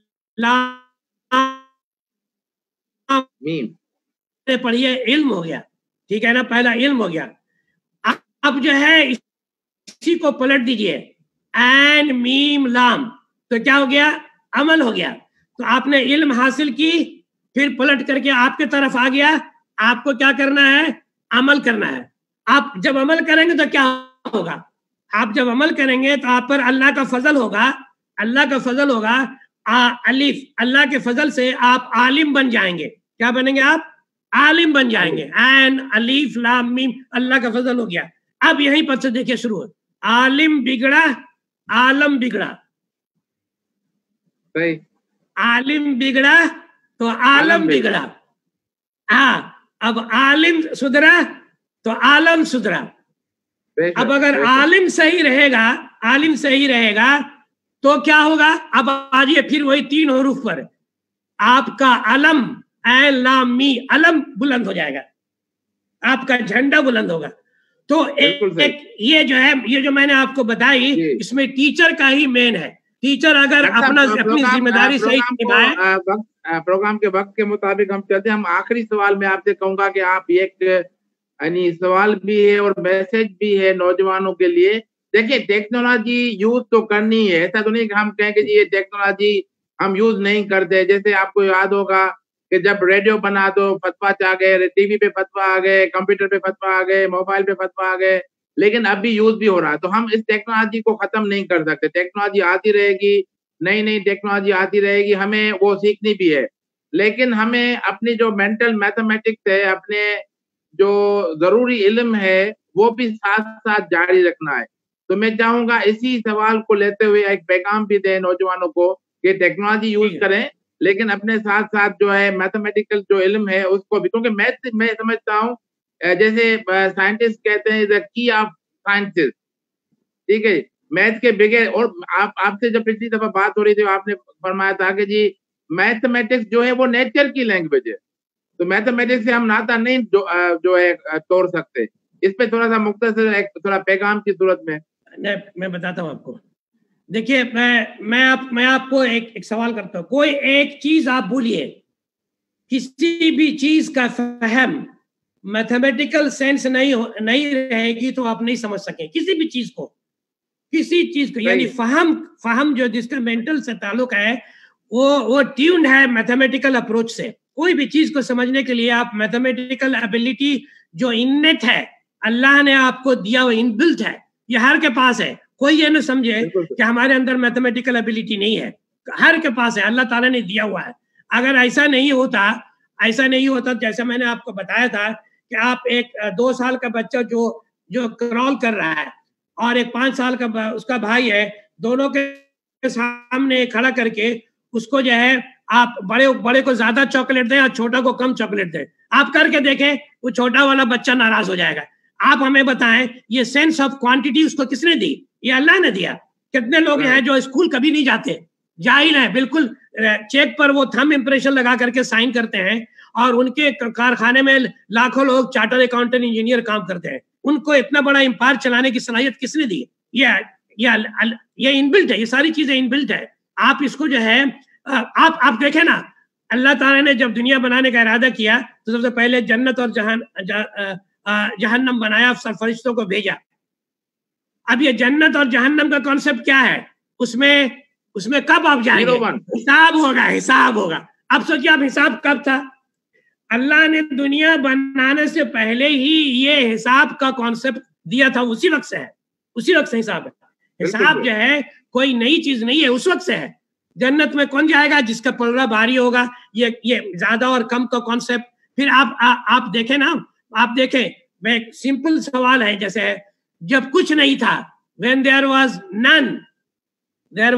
Speaker 2: پڑھیے، علم ہو گیا، ٹھیک ہے نا، پہلا علم ہو گیا. اب جو ہے اسی کو پلٹ دیجئے، این میم لام، تو کیا ہو گیا؟ عمل ہو گیا. تو آپ نے علم حاصل کی، پھر پلٹ کر کے آپ کے طرف آ گیا. آپ کو کیا کرنا ہے؟ عمل کرنا ہے. آپ جب عمل کریں گے تو کیا ہوگا؟ آپ جب عمل کریں گے تو آپ پر اللہ کا فضل ہوگا، اللہ کا فضل ہوگا. الف، اللہ کے فضل سے آپ عالم بن جائیں گے. کیا بنیں گے آپ؟ عالم بن جائیں گے. این الف لام میم، اللہ کا فضل ہو گیا. اب یہیں پر سے دیکھیے شروع ہو، عالم بگڑا عالم بگڑا، عالم بگڑا تو عالم بگڑا. ہاں، اب عالم سدھرا تو عالم سدھرا. اب اگر عالم صحیح رہے گا، عالم صحیح رہے گا تو کیا ہوگا؟ اب آجیے پھر وہی تین حروف پر، آپ کا علم این لام می، علم بلند ہو جائے گا، آپ کا جھنڈا بلند ہوگا. تو ایک یہ جو میں نے آپ کو بتائی، اس میں ٹیچر کا ہی مین ہے. ٹیچر اگر اپنی ذمہ داری صحیح نبھائے.
Speaker 1: پروگرام کے وقت کے مطابق ہم چلتے ہیں. ہم آخری سوال میں آپ سے کہوں گا کہ آپ ایک یعنی سوال بھی ہے اور میسج بھی ہے نوجوانوں کے لیے. دیکھیں، ٹیکنالوجی یوز تو کرنی ہے، ایسا تو نہیں کہ ہم کہیں کہ جی یہ ٹیکنالوجی ہم یوز نہیں کرتے. جیسے آپ کو یاد ہوگا کہ جب ریڈیو بنا تو فتوا آ گئے، ٹی وی پہ فتوا آ گئے، کمپیوٹر پہ فتوا آ گئے، موبائل پہ فتوا آ گئے، لیکن اب بھی یوز بھی ہو رہا ہے. تو ہم اس ٹیکنالوجی کو ختم نہیں کر سکتے. ٹیکنالوجی آتی رہے گی، نئی نئی ٹیکنالوجی آتی رہے گی، ہمیں وہ سیکھنی بھی ہے. لیکن ہمیں اپنی جو مینٹل میتھمیٹکس ہے، اپنے جو ضروری علم ہے، وہ بھی ساتھ ساتھ جاری رکھنا ہے. تو میں چاہوں گا اسی سوال کو لیتے ہوئے ایک پیغام بھی دیں نوجوانوں کو کہ ٹیکنالوجی یوز کریں، لیکن اپنے ساتھ ساتھ جو ہے میتھمیٹیکل جو علم ہے اس کو بھی، کیونکہ میتھ میں سمجھتا ہوں جیسے سائنٹسٹ کہتے ہیں the key of sciences، ٹھیک ہے، میتھ کے بغیر. اور آپ سے جب پچھلی دفعہ بات ہو رہی تھی آپ نے فرمایا تھا کہ جی میتھمیٹکس جو ہے وہ نیچر کی لینگویج ہے، تو میتھمیٹکس سے ہم ناطا نہیں جو ہے توڑ سکتے. اس پہ تھوڑا سا مختصر ایک تھوڑا پیغام کی صورت میں
Speaker 2: بتاتا ہوں آپ کو. دیکھیے، میں آپ کو ایک سوال کرتا ہوں. کوئی ایک چیز آپ بولیے، کسی بھی چیز کا فہم میتھمیٹیکل سینس نہیں رہے گی تو آپ نہیں سمجھ سکیں کسی بھی چیز کو. یعنی فہم جو جس کا مینٹل سے تعلق ہے وہ ٹیونڈ ہے میتھمیٹیکل اپروچ سے. کوئی بھی چیز کو سمجھنے کے لیے آپ میتھمیٹیکل ایبلٹی جو انٹ ہے اللہ نے آپ کو دیا، وہ انبلٹ ہے، یہ ہر کے پاس ہے. کوئی یہ نہ سمجھے کہ ہمارے اندر میتھمیٹیکل ایبلٹی نہیں ہے، ہر کے پاس ہے، اللہ تعالیٰ نے دیا ہوا ہے. اگر ایسا نہیں ہوتا جیسے میں نے آپ کو بتایا تھا کہ آپ ایک 2 سال کا بچہ جو کرال کر رہا ہے اور ایک 5 سال کا اس کا بھائی ہے، دونوں کے سامنے کھڑا کر کے اس کو جو ہے آپ بڑے کو زیادہ چاکلیٹ دیں اور چھوٹا کو کم چاکلیٹ دیں، آپ کر کے دیکھیں، وہ چھوٹا والا بچہ ناراض ہو جائے گا. آپ ہمیں بتائیں یہ سینس آف کوانٹٹی اس کو کس نے دی؟ یہ اللہ نے دیا. کتنے لوگ ہیں جو اسکول کبھی نہیں جاتے، جاہل ہیں بالکل، چیک پر وہ تھم امپریشن لگا کر کے سائن کرتے ہیں، اور ان کے کارخانے میں لاکھوں لوگ چارٹر اکاؤنٹنٹ انجینئر کام کرتے ہیں. ان کو اتنا بڑا امپائر چلانے کی صلاحیت کس نے دی؟ یہ انبلٹ ہے، یہ ساری چیزیں انبلٹ ہے. آپ اس کو جو ہے آپ دیکھیں نا، اللہ تعالیٰ نے جب دنیا بنانے کا ارادہ کیا تو سب سے پہلے جنت اور جہنم بنایا، فرشتوں کو بھیجا. اب یہ جنت اور جہنم کا کانسیپٹ کیا ہے؟ اس میں کب آپ جائیں گے؟ حساب ہوگا. اب سوچیے آپ حساب کب تھا؟ اللہ نے دنیا بنانے سے پہلے ہی یہ حساب کا کانسیپٹ دیا تھا، اسی وقت سے حساب ہے. حساب جو ہے کوئی نئی چیز نہیں ہے، اس وقت سے ہے. جنت میں کون جائے گا؟ جس کا پلڑا بھاری ہوگا. یہ زیادہ اور کم کا کانسیپٹ. پھر آپ دیکھیں نا، آپ دیکھیں، میں سمپل سوال ہے، جیسے جب کچھ نہیں تھا، when there was none there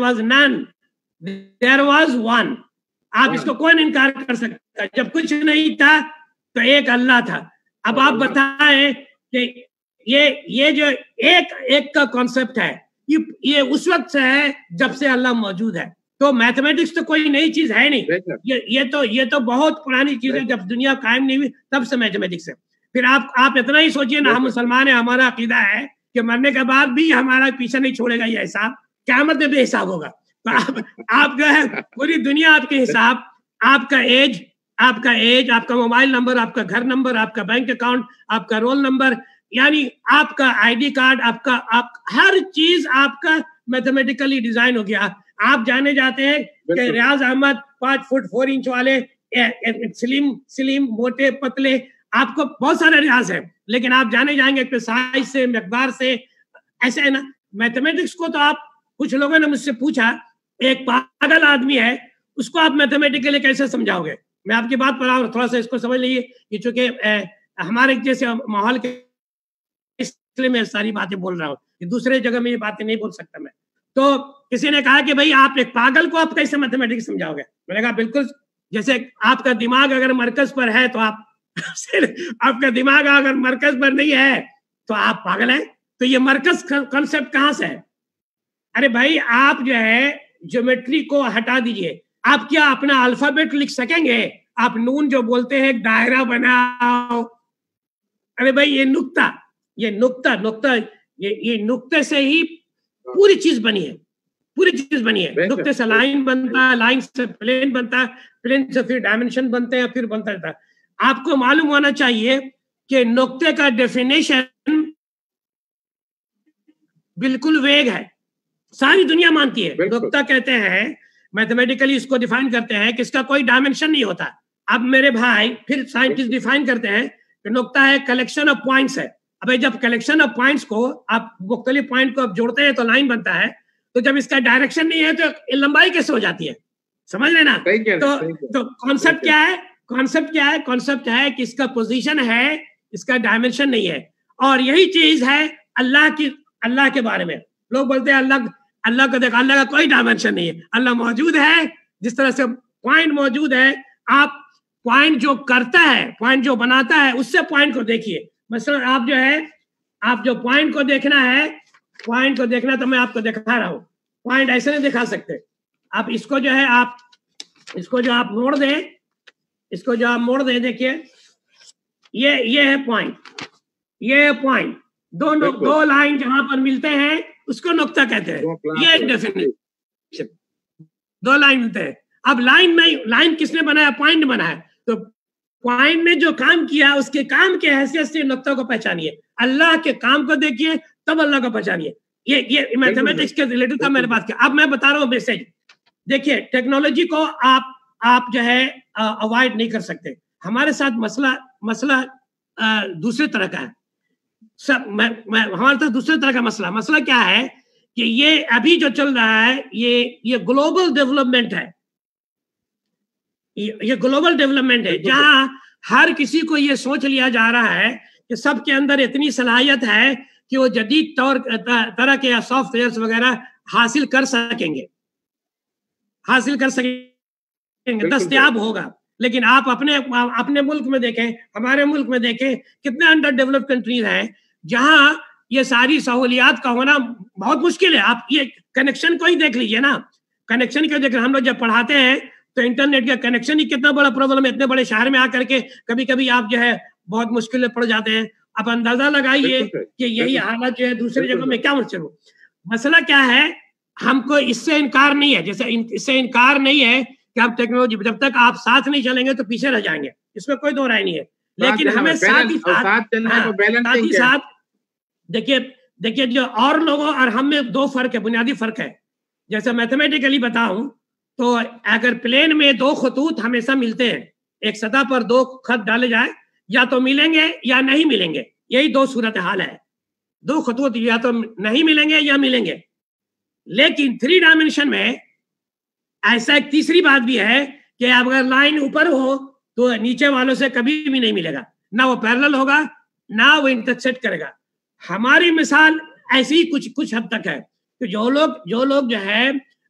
Speaker 2: was one. آپ اس کو کون انکار کر سکتا؟ جب کچھ نہیں تھا تو ایک اللہ تھا. اب آپ بتائیں کہ یہ جو ایک کا کانسیپٹ ہے، یہ اس وقت سے ہے جب سے اللہ موجود ہے. تو میتھمیٹکس تو کوئی نئی چیز ہے نہیں، یہ تو بہت پرانی چیز ہے. جب دنیا قائم نہیں ہوئی تب سے میتھمیٹکس ہے. پھر آپ اتنا ہی سوچئے نا، ہم مسلمان ہیں، ہمارا عقیدہ ہے کہ مرنے کے بعد بھی ہمارا پیچھے نہیں چھوڑے گا یہ حساب، قیامت میں بے حساب ہوگا. تو آپ جو ہے پوری دنیا آپ کے حساب، آپ کا ایج، آپ کا موبائل نمبر، آپ کا گھر نمبر، آپ کا بینک اکاؤنٹ، آپ کا رول نمبر، یعنی آپ کا آئی ڈی کارڈ، آپ ہر چیز آپ کا میتھمیٹیکلی ڈیزائن ہو گیا. آپ جانے جاتے ہیں کہ ریاض احمد 5 فٹ 4 انچ والے، سلیم موٹے پتلے، آپ کو بہت سارے ریاض ہیں، لیکن آپ جانے جائیں گے سائز سے، مقدار سے. ایسے ہے نا میتھمیٹکس کو. تو آپ کچھ لوگوں نے مجھ سے پوچھا ایک پاگل آدمی ہے اس کو آپ میتھمیٹیکلی کیسے سمجھاؤ گے؟ میں آپ کی بات پر آؤں، تھوڑا سا اس کو سمجھ لیجیے کہ چونکہ ہمارے جیسے ماحول کے اس لیے میں ساری باتیں بول رہا ہوں، دوسرے جگہ میں یہ باتیں نہیں بول سکتا میں. تو کسی نے کہا کہ بھائی آپ ایک پاگل کو آپ کیسے میتھمیٹکس سمجھاؤ گے؟ میں نے کہا بالکل جیسے آپ کا دماغ اگر مرکز پر ہے تو آپ کا دماغ اگر مرکز پر نہیں ہے تو آپ پاگل ہیں. تو یہ مرکز کنسپٹ کہاں سے ہے؟ ارے بھائی آپ جو ہے جیومیٹری کو ہٹا دیجئے، آپ کیا اپنا الفابیٹ لکھ سکیں گے؟ آپ نون جو بولتے ہیں ایک دائرہ بناؤ. ارے بھائی یہ نقطہ یہ نقطے سے ہی پوری چیز بنی ہے، پوری چیز بنی ہے. نقطے سے لائن بنتا ہے، لائن سے پلین بنتا ہے، پلین سے پھر ڈائمنشن بنتے ہیں، پھر بنتا رہتا ہے. آپ کو معلوم ہونا چاہیے کہ نقطے کا ڈیفینیشن بالکل ویگ ہے، ساری دنیا مانتی ہے. نقطہ کہتے ہیں میتھمیٹیکلی اس کو ڈیفائن کرتے ہیں کہ اس کا کوئی ڈائمنشن نہیں ہوتا. اب میرے بھائی پھر سائنٹسٹ ڈیفائن کرتے ہیں کہ نقطہ ہے کلیکشن آف پوائنٹس ہے. اب جب کلیکشن آف پوائنٹس کو آپ مختلف پوائنٹ کو آپ جوڑتے ہیں تو لائن بنتا ہے. تو جب اس کا ڈائریکشن نہیں ہے تو لمبائی کیسے ہو جاتی ہے؟ سمجھ لینا. تو کانسیپٹ کیا ہے؟ کانسیپٹ ہے کہ اس کا پوزیشن ہے، اس کا ڈائمنشن نہیں ہے. اور یہی چیز ہے اللہ کے بارے میں. لوگ بولتے ہیں اللہ کو دیکھا، اللہ کا کوئی ڈائمنشن نہیں ہے. اللہ موجود ہے، جس طرح سے پوائنٹ موجود ہے. آپ پوائنٹ جو کرتا ہے، پوائنٹ جو بناتا ہے، اس سے پوائنٹ کو دیکھیے. مثلا آپ جو پوائنٹ کو دیکھنا ہے، پوائنٹ کو دیکھنا تو میں آپ کو دکھا رہا ہوں. پوائنٹ ایسے نہیں دکھا سکتے آپ. اس کو جو ہے اس کو جو آپ موڑ دیں، دیکھیے یہ ہے پوائنٹ، یہ پوائنٹ. دو لائن جہاں پر ملتے ہیں اس کو نقطہ کہتے ہیں. یہ ڈیفینیشن، دو لائن ملتے ہیں. اب لائن کس نے بنایا؟ پوائنٹ نے بنایا. تو پوائنٹ نے جو کام کیا اس کے کام کے حیثیت سے نقطہ کو پہچانیے. اللہ کے کام کو دیکھیے تب اللہ کو پہچانیے. یہ میتھمیٹکس کے ریلیٹڈ تھا میں نے بات کیا. اب میں بتا رہا ہوں میسج. دیکھیے ٹیکنالوجی کو آپ جو ہے اوائڈ نہیں کر سکتے. ہمارے ساتھ مسئلہ دوسرے طرح کا ہے. ہمارے ساتھ دوسرے طرح کا مسئلہ کیا ہے کہ یہ ابھی جو چل رہا ہے یہ گلوبل ڈیولپمنٹ ہے. یہ گلوبل ڈیولپمنٹ ہے جہاں ہر کسی کو یہ سوچ لیا جا رہا ہے کہ سب کے اندر اتنی صلاحیت ہے کہ وہ جدید طرح کے سافٹ ویئرز وغیرہ حاصل کر سکیں گے، دستیاب ہوگا. لیکن آپ اپنے ملک میں دیکھیں، ہمارے ملک میں دیکھیں کتنے انڈر ڈیولپڈ کنٹریز ہیں جہاں یہ ساری سہولیات کا ہونا بہت مشکل ہے. آپ یہ کنیکشن کو ہی دیکھ لیجئے نا، کنیکشن کو دیکھ. ہم لوگ جب پڑھاتے ہیں تو انٹرنیٹ کا کنیکشن ہی کتنا بڑا پرابلم ہے. اتنے بڑے شہر میں آ کر کے کبھی آپ جو ہے بہت مشکل میں پڑ جاتے ہیں. آپ اندازہ لگائیے کہ یہی حالت جو ہے دوسری جگہوں میں کیا مشکل ہو. مسئلہ کیا ہے؟ ہم کو اس سے انکار نہیں ہے، جیسے اس سے انکار نہیں ہے کہ آپ ٹیکنالوجی جب تک آپ ساتھ نہیں چلیں گے تو پیچھے رہ جائیں گے، اس میں کوئی دو رائے نہیں ہے. لیکن ہمیں ساتھ ہی ساتھ دیکھیے جو اور لوگوں اور ہم میں دو فرق ہے، بنیادی فرق ہے. جیسے میتھمیٹیکلی بتاؤں تو اگر پلین میں دو خطوط ہمیشہ ملتے ہیں، ایک سطح پر دو خط ڈالے جائیں یا تو ملیں گے یا نہیں ملیں گے. یہی دو صورتحال ہے. دو خطوط یا تو نہیں ملیں گے یا ملیں گے. لیکن 3 ڈائمنشن میں ایسا ایک تیسری بات بھی ہے کہ اگر لائن اوپر ہو تو نیچے والوں سے کبھی بھی نہیں ملے گا، نہ وہ پیرلل ہوگا نہ وہ انٹرسیکٹ کرے گا. ہماری مثال ایسی کچھ حد تک ہے کہ جو لوگ جو ہے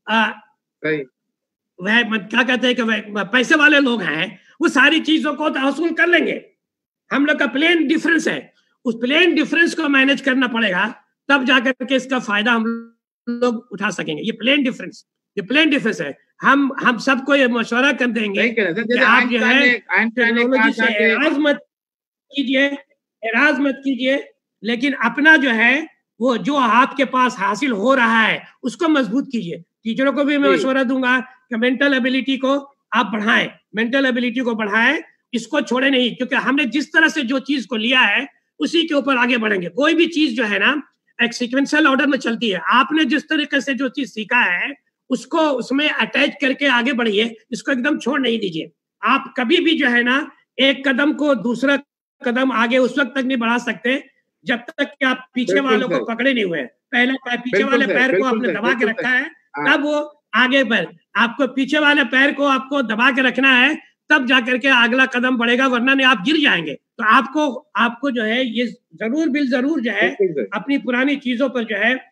Speaker 2: وہ کیا کہتے ہیں کہ پیسے والے لوگ ہیں، وہ ساری چیزوں کو حاصل کر لیں گے. ہم لوگ کا پلین ڈفرنس ہے، اس پلین ڈفرنس کو مینج کرنا پڑے گا، تب جا کر کے اس کا فائدہ ہم لوگ اٹھا سکیں گے. یہ پلین ڈفرنس ہے. ہم سب کو یہ مشورہ کر دیں گے کہ آپ جو ہے ٹیکنالوجی سے اعراض مت کیجیے، لیکن اپنا جو ہے وہ جو آپ کے پاس حاصل ہو رہا ہے اس کو مضبوط کیجیے. ٹیچروں کو بھی میں مشورہ دوں گا کہ مینٹل ایبلٹی کو آپ بڑھائیں, مینٹل ایبلٹی کو بڑھائیں, اس کو چھوڑے نہیں, کیونکہ ہم نے جس طرح سے جو چیز کو لیا ہے اسی کے اوپر آگے بڑھیں گے. کوئی بھی چیز جو ہے نا ایک سیکوینشل آرڈر میں چلتی ہے. آپ نے جس طریقے سے جو چیز سیکھا ہے اس کو اس میں اٹیچ کر کے آگے بڑھیے, اس کو ایک دم چھوڑ نہیں دیجیے. آپ کبھی بھی جو ہے نا ایک قدم کو دوسرا قدم آگے اس وقت تک نہیں بڑھا سکتے جب تک کہ آپ پیچھے والوں کو پکڑے نہیں ہوئے. پہلے پیچھے والے پیر کو آپ نے دبا کے رکھا ہے, تب وہ آگے بڑھ. آپ کو پیچھے والے پیر کو آپ کو دبا کے رکھنا ہے, تب جا کر کے اگلا قدم بڑھے گا, ورنہ نہیں آپ گر جائیں گے. تو آپ کو جو ہے یہ ضرور بالضرور جو ہے اپنی پرانی چیزوں پر جو ہے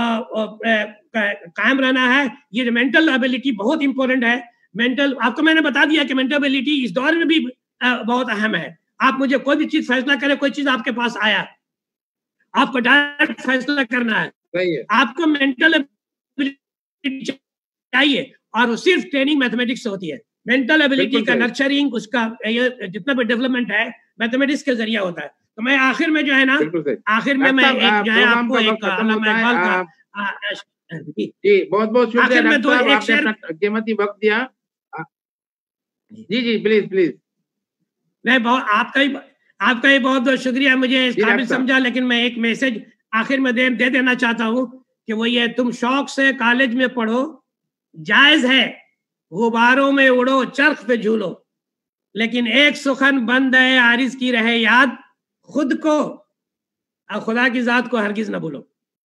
Speaker 2: قائم رہنا ہے. یہ مینٹل ایبلٹی بہت امپورٹنٹ ہے. مینٹل, آپ کو میں نے بتا دیا کہ مینٹل ایبلٹی اس دور میں بھی بہت اہم ہے. آپ مجھے کوئی بھی چیز فیصلہ کرے, کوئی چیز آپ کے پاس آیا, آپ کو ڈائریکٹ فیصلہ کرنا ہے. آپ کو مینٹل ایبلٹی چاہیے, اور صرف ٹریننگ میتھمیٹکس سے ہوتی ہے. مینٹل ایبلٹی کا نرچرنگ, اس کا جتنا بھی ڈیولپمنٹ ہے میتھمیٹکس کے ذریعہ ہوتا ہے. تو میں آخر میں جو ہے نا آخر میں ایک جو ہے آپ کو ایک علامہ اقبال کا
Speaker 1: جی بہت بہت شکریہ ڈاکٹر صاحب, آپ نے اپنا قیمتی وقت دیا. جی جی پلیز پلیز.
Speaker 2: نہیں, آپ کا ہی بہت بہت شکریہ, مجھے اس قابل سمجھا. لیکن میں ایک میسج آخر میں دے دینا چاہتا ہوں کہ وہ یہ, تم شوق سے کالج میں پڑھو, جائز ہے, غباروں میں اڑو, چرخ پہ جھولو, لیکن ایک سخن بند ہے عارض کی رہے یاد, خود کو اور خدا کی ذات کو ہرگز نہ بھولو.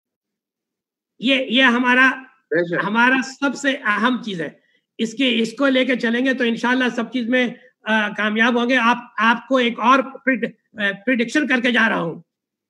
Speaker 2: یہ ہمارا سب سے اہم چیز ہے. اس کو لے کے چلیں گے تو انشاءاللہ سب چیز میں کامیاب ہوں گے. آپ کو ایک اور پریڈکشن کر کے جا رہا ہوں.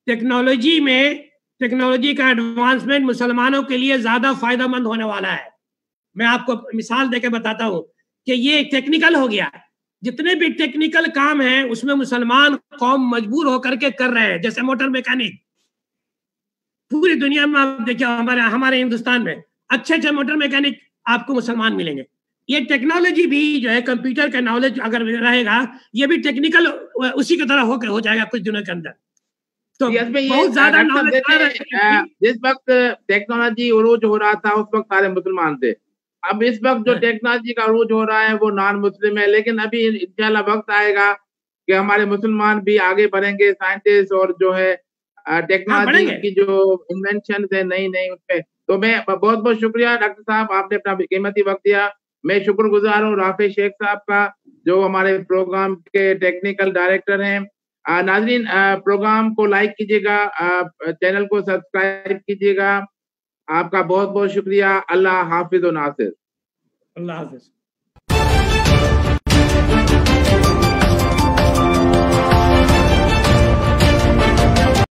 Speaker 2: ٹیکنالوجی کا ایڈوانسمنٹ مسلمانوں کے لیے زیادہ فائدہ مند ہونے والا ہے. میں آپ کو مثال دے کے بتاتا ہوں کہ یہ ٹیکنیکل ہو گیا. جتنے بھی ٹیکنیکل کام ہیں اس میں مسلمان قوم مجبور ہو کر کے کر رہے ہیں. جیسے موٹر میکینک, پوری دنیا میں آپ دیکھیں, ہمارے ہندوستان میں اچھے موٹر میکینک آپ کو مسلمان ملیں گے. یہ ٹیکنالوجی بھی جو ہے, کمپیوٹر کا نالج اگر رہے گا, یہ بھی ٹیکنیکل اسی کی طرح ہو جائے گا کچھ دنوں کے اندر. تو بہت زیادہ نالج.
Speaker 1: جس وقت ٹیکنالوجی عروج ہو رہا تھا اس وقت سارے مسلمان تھے. اب اس وقت جو ٹیکنالوجی کا عروج ہو رہا ہے وہ نان مسلم ہے. لیکن ابھی انشاءاللہ وقت آئے گا کہ ہمارے مسلمان بھی آگے بڑھیں گے, سائنٹسٹ اور جو ہے ٹیکنالوجی کی جو انوینشن ہے نئی اس پہ. تو میں بہت بہت شکریہ ڈاکٹر صاحب, آپ نے اپنا قیمتی وقت دیا. میں شکر گزار ہوں رافع شیخ صاحب کا, جو ہمارے پروگرام کے ٹیکنیکل ڈائریکٹر ہیں. ناظرین, پروگرام کو لائک کیجیے گا, چینل کو سبسکرائب کیجیے گا. آپ کا بہت بہت شکریہ. اللہ حافظ و ناصر.
Speaker 2: اللہ حافظ.